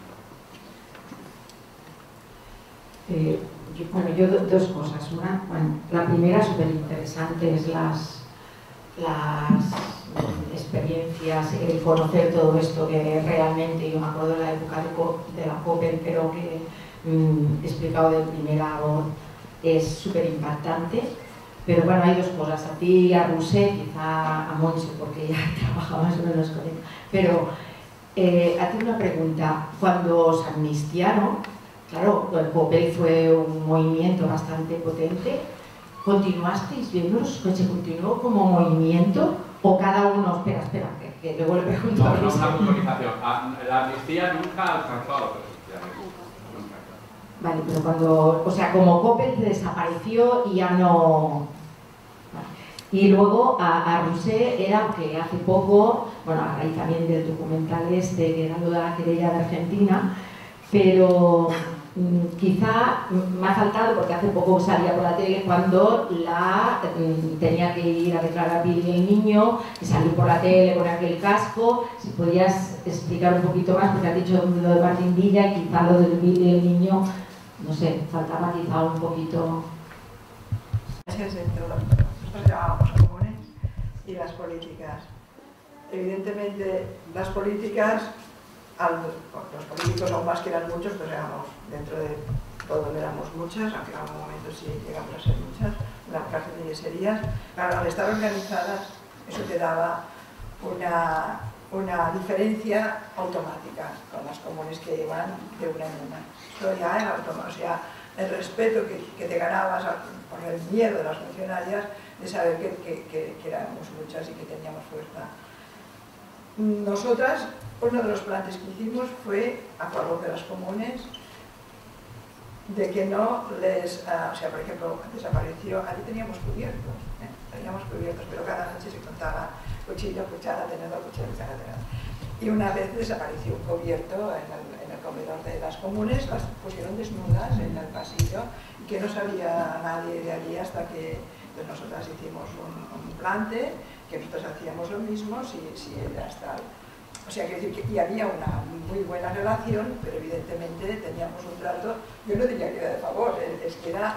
Bueno, yo dos cosas. Una, bueno, la primera, súper interesante, es las experiencias, el conocer todo esto, que realmente, yo me acuerdo de la época de la COPEL, pero que explicado de primera voz, es súper impactante. Pero bueno, hay dos cosas, a ti y a Rousset, quizá a Montse, porque ya trabajaba más o menos con él. Pero a ti una pregunta, cuando os amnistiaron, claro, el COPEL fue un movimiento bastante potente, ¿continuasteis viendo? ¿Se continuó como movimiento? ¿O cada uno, espera, que luego le pregunto a Luis? No, una puntualización. La amnistía nunca alcanzó a los presos. Vale, pero cuando, o sea, como COPEL desapareció y ya no... Vale. Y luego a Rousset era que hace poco, bueno, a raíz también del documental que era lo de la querella de Argentina, pero quizá me ha faltado, porque hace poco salía por la tele cuando tenía que ir a declarar Billy el niño, y salió por la tele con aquel casco. Si podías explicar un poquito más, porque has dicho lo de Martín Villa y quizá lo del Billy el niño, no sé, faltaba quizá un poquito. Es entre lo que nosotros llamábamos comunes y las políticas. Evidentemente, las políticas, los políticos aún más que eran muchos, pues éramos, dentro de todo éramos muchas, aunque en algún momento sí llegamos a ser muchas, una cárcel de yeserías. Claro, al estar organizadas, eso te daba una diferencia automática con las comunes que iban de una en una. Esto ya era automático, o sea, el respeto que te ganabas por el miedo de las funcionarias de saber que éramos muchas y que teníamos fuerza. Nosotras, uno de los planes que hicimos fue a favor de las comunes, de que no les... o sea, por ejemplo, desapareció... Allí teníamos cubiertos, pero cada noche se contaba cuchillo, cuchara, tenedor, cuchillo, cuchara, tenedor. Y una vez desapareció un cubierto en el comedor de las comunes, las pusieron desnudas en el pasillo, y que no sabía nadie de allí hasta que pues, nosotras hicimos un plante, que nosotros hacíamos lo mismo si ellas tal. O sea, quiero decir que y había una muy buena relación, pero evidentemente teníamos un trato, yo no diría que era de favor, es que era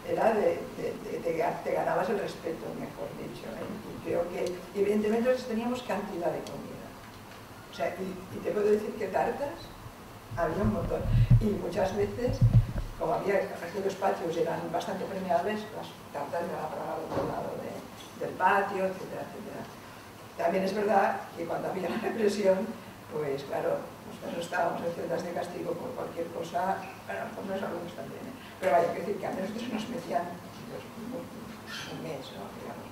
te ganabas el respeto, mejor dicho. Y creo que evidentemente teníamos cantidad de comida. O sea, y te puedo decir que tartas había un montón. Y muchas veces, como había aquellos patios eran bastante permeables, las tartas eran para el otro lado del patio, etcétera, etcétera. También es verdad que cuando había la represión, pues claro, nosotros estábamos en celdas de castigo por cualquier cosa, bueno, los hombres algunos también, pero vaya, quiero decir que a nosotros nos metían un mes, ¿no? Digamos,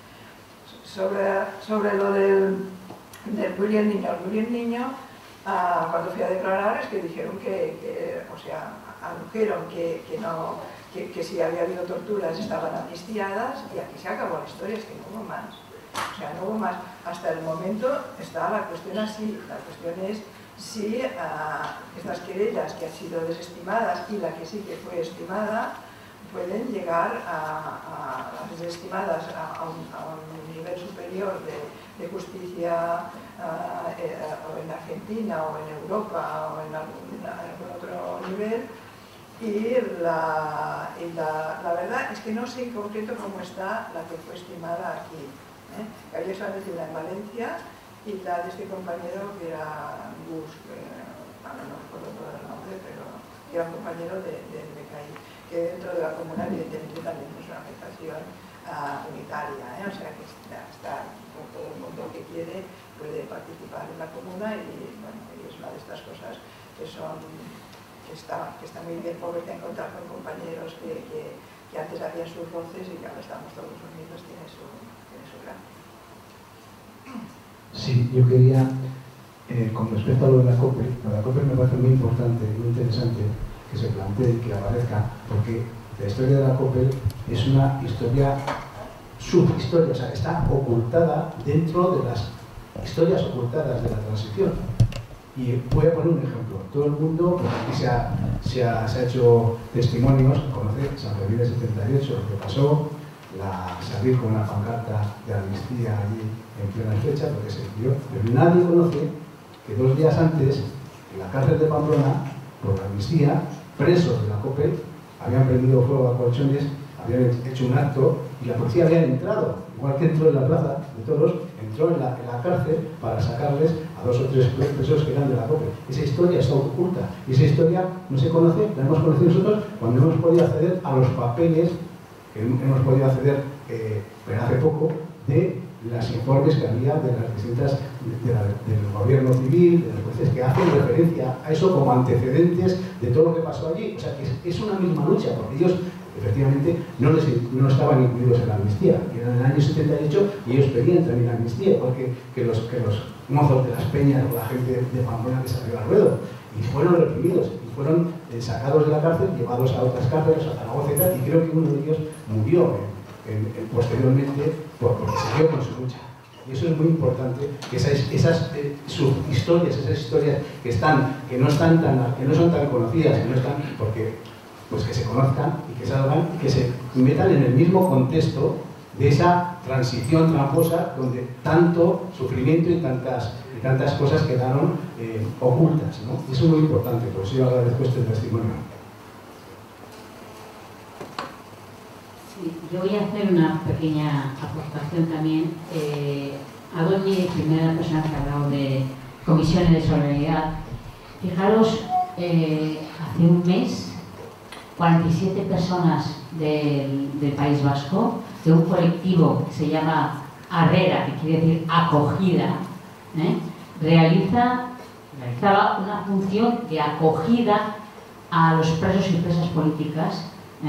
sobre lo del Willy el niño, cuando fui a declarar es que dijeron o sea, adujeron que si había habido torturas estaban amnistiadas y aquí se acabó la historia, es que no hubo más. O sea, no hubo más. Hasta el momento está la cuestión así. La cuestión es si estas querellas que han sido desestimadas y la que sí que fue estimada pueden llegar a las desestimadas a un nivel superior de justicia o en Argentina o en Europa o en algún otro nivel. Y la verdad es que no sé en concreto cómo está la que fue estimada aquí. Había solamente una en Valencia y la de este compañero que era Gus, no recuerdo todo el nombre, pero era un compañero de BKI, que dentro de la comuna evidentemente también es una afectación unitaria, o sea que está todo el mundo que quiere puede participar en la comuna y bueno, es una de estas cosas que está muy bien volverte a encontrar con compañeros que antes habían sus roces y que ahora estamos todos unidos, tiene su gracia. Sí, yo quería, con respecto a lo de la COPE me parece muy importante, muy interesante que se plantee, que aparezca, porque la historia de la COPE es una historia, subhistoria, o sea, está ocultada dentro de las historias ocultadas de la transición. Y voy a poner un ejemplo. Todo el mundo, pues aquí se ha hecho testimonios, conocer San Fermín del 78, lo que pasó, salir con una pancarta de amnistía allí en plena fecha, porque se vivió. Pero nadie conoce que 2 días antes, en la cárcel de Pamplona, por la amnistía, presos de la COPE habían prendido fuego a colchones, habían hecho un acto y la policía había entrado, igual que entró en la plaza de toros, entró en la cárcel para sacarles a 2 o 3 presos que eran de la COPE. Esa historia está oculta y esa historia no se conoce, la hemos conocido nosotros cuando hemos podido acceder a los papeles que hemos podido acceder pero hace poco de los informes que había de las distintas del gobierno civil, de los jueces que hacen referencia a eso como antecedentes de todo lo que pasó allí. O sea que es una misma lucha, porque ellos efectivamente no estaban incluidos en la amnistía, que era en el año 78 y ellos pedían también la amnistía, igual que los mozos de las peñas o la gente de Pamplona que salió al ruedo, y fueron reprimidos y fueron sacados de la cárcel, llevados a otras cárceles, a Zaragoza y tal, y creo que uno de ellos murió posteriormente porque siguió con su lucha. Y eso es muy importante, que esas subhistorias, esas historias que no son tan conocidas, que no están, porque pues que se conozcan y que salgan y que se metan en el mismo contexto de esa transición tramposa donde tanto sufrimiento y tantas cosas quedaron ocultas, ¿no? Y eso es muy importante, por eso yo agradezco este testimonio. Sí, yo voy a hacer una pequeña aportación también. Adoñi, primera persona que ha hablado de comisiones de solidaridad. Fijaros, hace un mes 47 personas del País Vasco, de un colectivo que se llama Arrera, que quiere decir acogida, realizaba una función de acogida a los presos y presas políticas,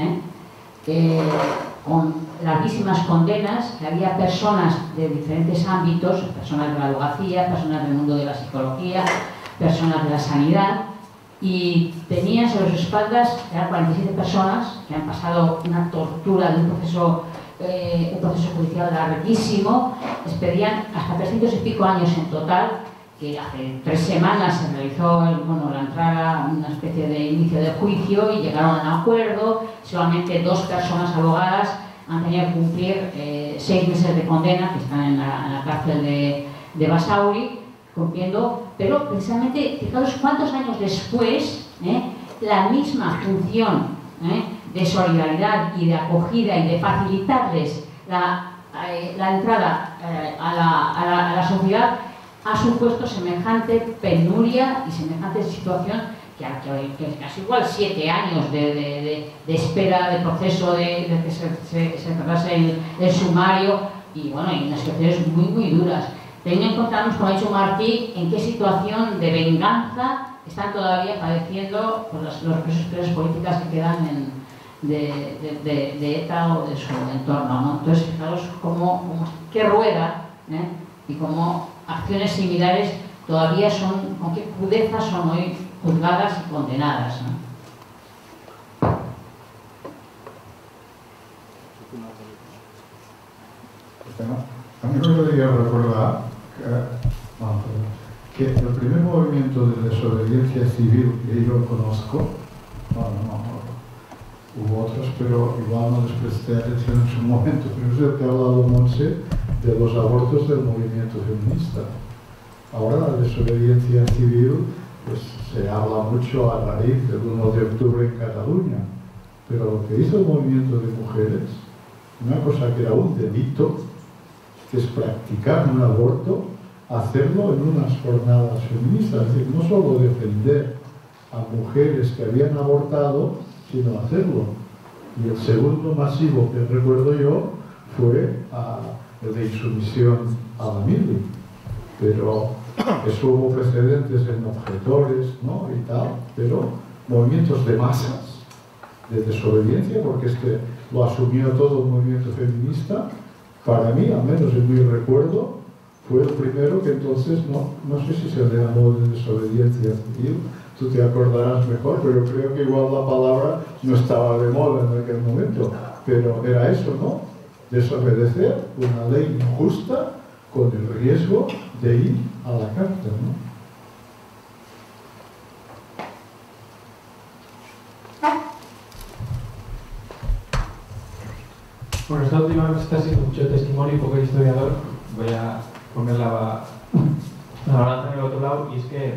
con larguísimas condenas, que había personas de diferentes ámbitos, personas de la abogacía, personas del mundo de la psicología, personas de la sanidad, y tenía sobre sus espaldas, eran 47 personas que han pasado una tortura de un proceso judicial larguísimo, expedían hasta 300 y pico años en total, que hace 3 semanas se realizó la entrada, una especie de inicio de juicio, y llegaron a un acuerdo. Solamente 2 personas abogadas han tenido que cumplir 6 meses de condena, que están en la cárcel de Basauri, cumpliendo, pero precisamente, fijaros cuántos años después, la misma función de solidaridad y de acogida y de facilitarles la entrada a la sociedad ha supuesto semejante penuria y semejante situación que casi igual 7 años de espera de proceso, de que se tratase el sumario, y bueno, y unas situaciones muy duras. Teniendo en cuenta, como ha dicho Martí, en qué situación de venganza están todavía padeciendo los presos políticas que quedan de ETA o de su entorno, ¿no? Entonces, fijaros qué rueda, y cómo acciones similares todavía son, con qué crudeza son hoy juzgadas y condenadas, ¿no? A mí me gustaría recordar que el primer movimiento de desobediencia civil que yo conozco, hubo otros, pero igual no les presté atención en su momento, pero eso te ha hablado, Montse, de los abortos del movimiento feminista. Ahora la desobediencia civil, pues se habla mucho a raíz del 1 de octubre en Cataluña, pero lo que hizo el movimiento de mujeres, una cosa que era un delito, que es practicar un aborto, hacerlo en unas jornadas feministas, es decir, no solo defender a mujeres que habían abortado, sino hacerlo. Y el segundo masivo que recuerdo yo fue el de insumisión a la mili, pero eso hubo precedentes en objetores, ¿no? Y tal, pero movimientos de masas de desobediencia, porque es que lo asumió todo el movimiento feminista. Para mí, al menos en mi recuerdo, fue el primero que entonces, no sé si se le llamó de desobediencia civil, tú te acordarás mejor, pero creo que igual la palabra no estaba de moda en aquel momento, pero era eso, ¿no? Desobedecer una ley injusta con el riesgo de ir a la cárcel, ¿no? Bueno, esta última vez está siendo mucho testimonio y poco historiador. Voy a poner la balanza en el otro lado, y es que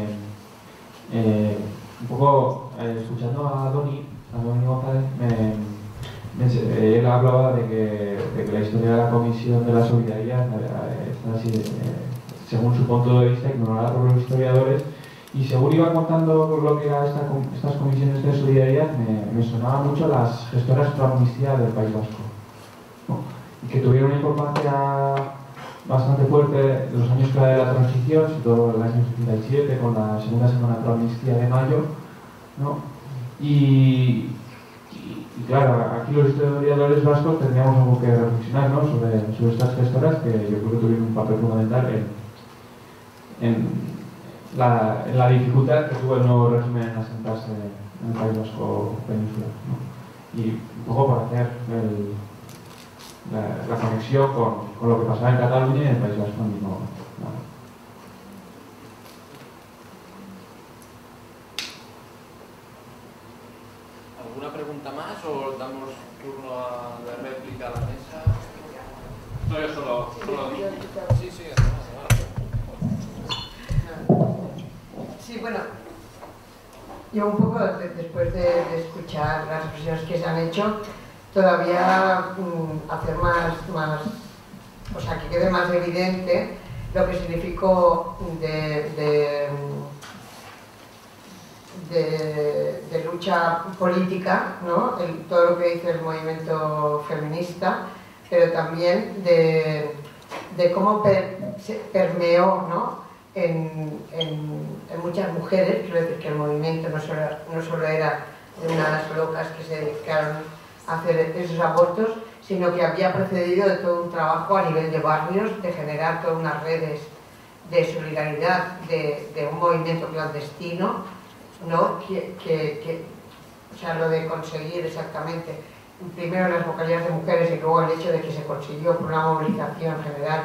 un poco escuchando a Doni González, él hablaba de que la historia de la Comisión de la Solidaridad está así, según su punto de vista, ignorada por los historiadores, y según iba contando por lo que eran estas comisiones de solidaridad, me sonaba mucho las gestoras pro amnistía del País Vasco, ¿no? Y que tuvieron una importancia bastante fuerte en los años clave de la transición, sobre todo el año 77, con la segunda semana pro amnistía de mayo, ¿no? Y claro, aquí los historiadores vascos tendríamos algo que reflexionar, ¿no? sobre estas gestoras, que yo creo que tuvieron un papel fundamental en la dificultad que tuvo el nuevo régimen en asentarse en el País Vasco peninsular, ¿no? Y un poco para hacer la conexión con lo que pasaba en Cataluña y en el País Vasco al mismo momento, ¿no? ¿Alguna pregunta más o damos turno de réplica a la mesa? No, yo solo Sí, sí, Sí, bueno, yo un poco después de escuchar las reflexiones que se han hecho, todavía hacer más, o sea, que quede más evidente lo que significó de lucha política, ¿no? Todo lo que hizo el movimiento feminista, pero también de cómo se permeó, ¿no? en muchas mujeres. Quiero decir que el movimiento no solo era de unas locas que se dedicaron a hacer esos abortos, sino que había precedido de todo un trabajo a nivel de barrios, de generar todas unas redes de solidaridad, de un movimiento clandestino, ¿no? O sea, lo de conseguir exactamente, primero las vocalías de mujeres y luego el hecho de que se consiguió por una movilización general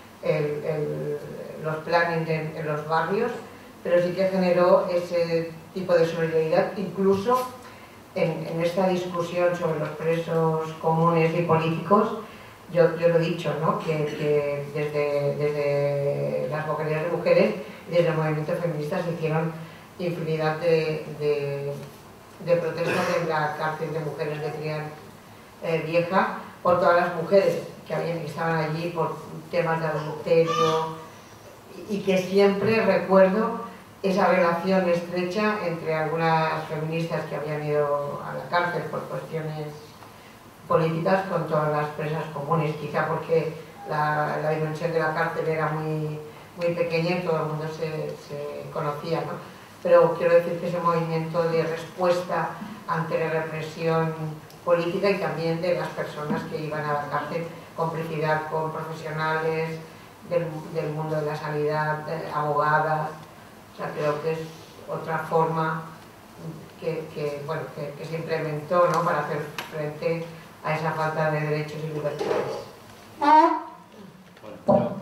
los plannings en los barrios, pero sí que generó ese tipo de solidaridad, incluso en esta discusión sobre los presos comunes y políticos. Yo lo he dicho, ¿no? que desde las vocalías de mujeres y desde el movimiento feminista se hicieron infinidad de protestas en la cárcel de mujeres de Triana Vieja, por todas las mujeres que estaban allí por temas de adulterio, y que siempre recuerdo esa relación estrecha entre algunas feministas que habían ido a la cárcel por cuestiones políticas con todas las presas comunes, quizá porque la dimensión de la cárcel era muy pequeña y todo el mundo se conocía, ¿no? Pero quiero decir que ese movimiento de respuesta ante la represión política y también de las personas que iban a la cárcel, complicidad con profesionales del mundo de la sanidad, abogadas, o sea, creo que es otra forma que se implementó, ¿no? Para hacer frente a esa falta de derechos y libertades. Bueno,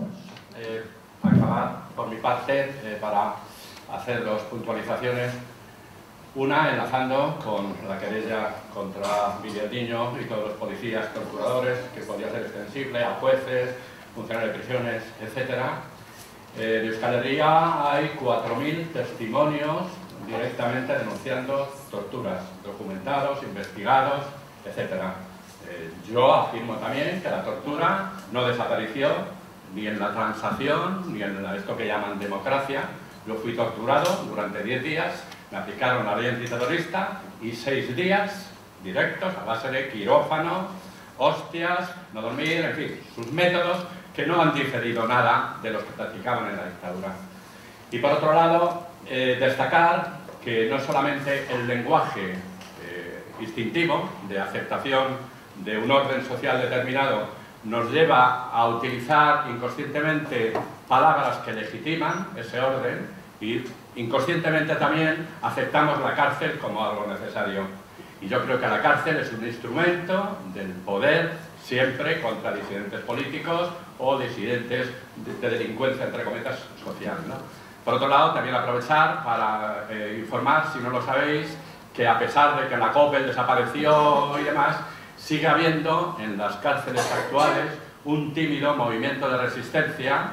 acabar por mi parte para hacer dos puntualizaciones. Una, enlazando con la querella contra Villardiño y todos los policías torturadores, que podía ser extensible a jueces, funcionarios de prisiones, etc. En Euskal Herria hay 4.000 testimonios directamente denunciando torturas, documentados, investigados, etc. Yo afirmo también que la tortura no desapareció ni en la transacción, ni en esto que llaman democracia. Yo fui torturado durante 10 días, me aplicaron la ley antiterrorista y 6 días directos a base de quirófano, hostias, no dormir, en fin, sus métodos que no han diferido nada de los que practicaban en la dictadura. Y por otro lado, destacar que no solamente el lenguaje instintivo de aceptación de un orden social determinado nos lleva a utilizar inconscientemente palabras que legitiman ese orden, y inconscientemente también aceptamos la cárcel como algo necesario. Y yo creo que la cárcel es un instrumento del poder, siempre contra disidentes políticos o disidentes de delincuencia, entre comillas, social, ¿no? Por otro lado, también aprovechar para informar, si no lo sabéis, que a pesar de que la COPEL desapareció y demás, sigue habiendo en las cárceles actuales un tímido movimiento de resistencia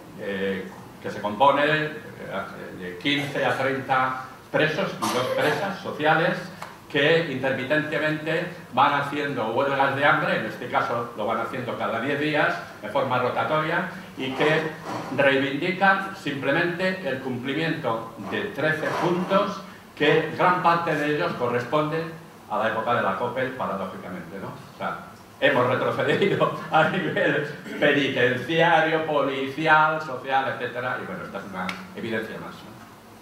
que se compone de 15 a 30 presos y 2 presas sociales que intermitentemente van haciendo huelgas de hambre, en este caso lo van haciendo cada 10 días de forma rotatoria, y que reivindican simplemente el cumplimiento de 13 puntos que gran parte de ellos corresponden a la época de la COPEL, paradójicamente, ¿no? O sea, hemos retrocedido a nivel penitenciario, policial, social, etcétera, y bueno, esta es una evidencia más, ¿no?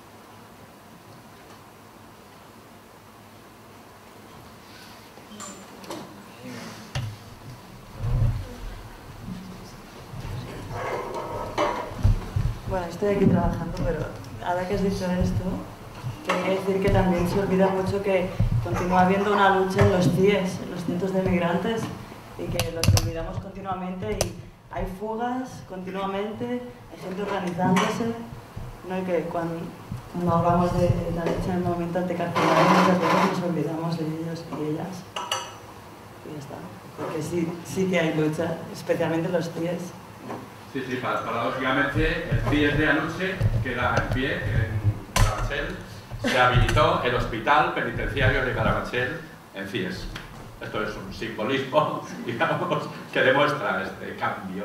Bueno, estoy aquí trabajando, pero ahora que has dicho esto, quería decir que también se olvida mucho que continúa habiendo una lucha en los CIES, en los centros de migrantes, y que los olvidamos continuamente, y hay fugas continuamente, hay gente organizándose, ¿no? Y que cuando hablamos de la lucha en el movimiento anticarcelario, muchas veces nos olvidamos de ellos y ellas. Y ya está. Porque sí que hay lucha, especialmente en los CIES. Sí, sí, paradójicamente el CIES de anoche queda en pie en Carabanchel. Se habilitó el hospital penitenciario de Carabanchel en CIES. Esto es un simbolismo, digamos, que demuestra este cambio.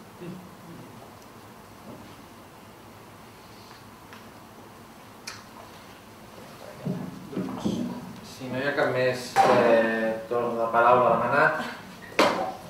Si no hi ha cap més torn de paraula demanat,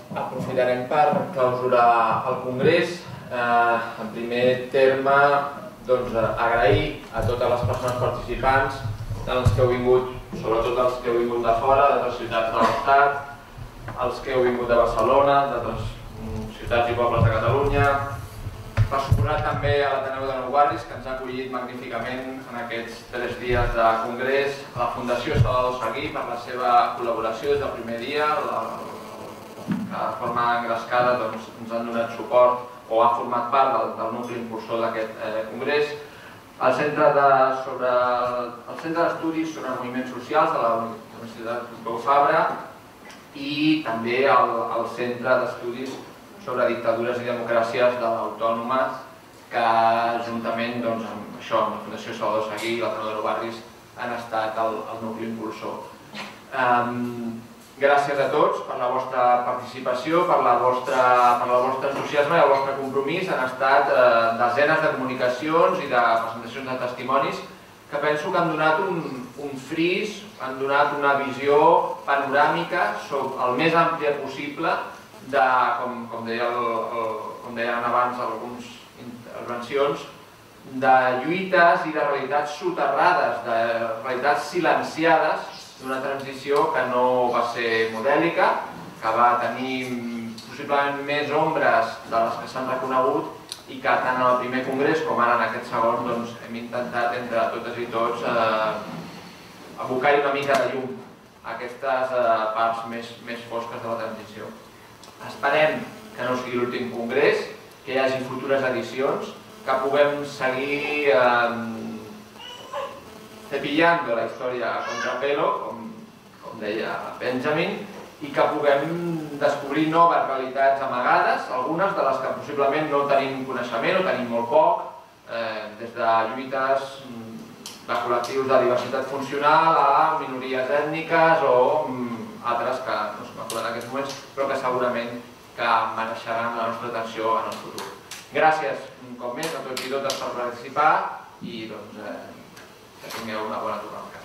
aprofitarem per clausurar el Congrés. En primer terme, agrair a totes les persones participants, tant els que heu vingut, sobretot els que heu vingut de fora, d'altres ciutats de l'Estat, els que heu vingut de Barcelona, d'altres ciutats i pobles de Catalunya, per suposar també a l'Ateneu de Nou Barris, que ens ha acollit magníficament en aquests 3 dies de congrés, a la Fundació Salvador Seguí per la seva col·laboració des del primer dia, que de forma engrescada ens han donat suport o ha format part del nucli impulsor d'aquest congrés, el Centre d'Estudis sobre Moviments Socials de la Universitat Pompeu Fabra i també el Centre d'Estudis sobre Dictadures i Democràcies de l'Autònoma, que juntament amb això, amb la Fundació Salvador Seguí i l'Ateneu de Nou Barris han estat el nucli impulsor. Gràcies a tots per la vostra participació, per el vostre entusiasme i el vostre compromís. Han estat desenes de comunicacions i de presentacions de testimonis que penso que han donat un fris, han donat una visió panoràmica el més àmplia possible de, com deien abans algunes intervencions, de lluites i de realitats soterrades, de realitats silenciades d'una transició que no va ser modèlica, que va tenir possiblement més ombres de les que s'han reconegut i que tant en el primer congrés com ara en aquest segon hem intentat entre totes i tots abocar-hi una mica de llum a aquestes parts més fosques de la transició. Esperem que no sigui l'últim congrés, que hi hagi futures edicions, que puguem seguir cepillando la història a contrapelo, com deia Benjamin, i que puguem descobrir noves realitats amagades, algunes de les que possiblement no tenim coneixement o tenim molt poc, des de lluites de col·lectius de diversitat funcional a minories ètniques o altres que no se m'acuden en aquests moments, però que segurament que mereixeran la nostra atenció en el futur. Gràcies un cop més a tots i totes per participar i que tingueu una bona tornada a casa.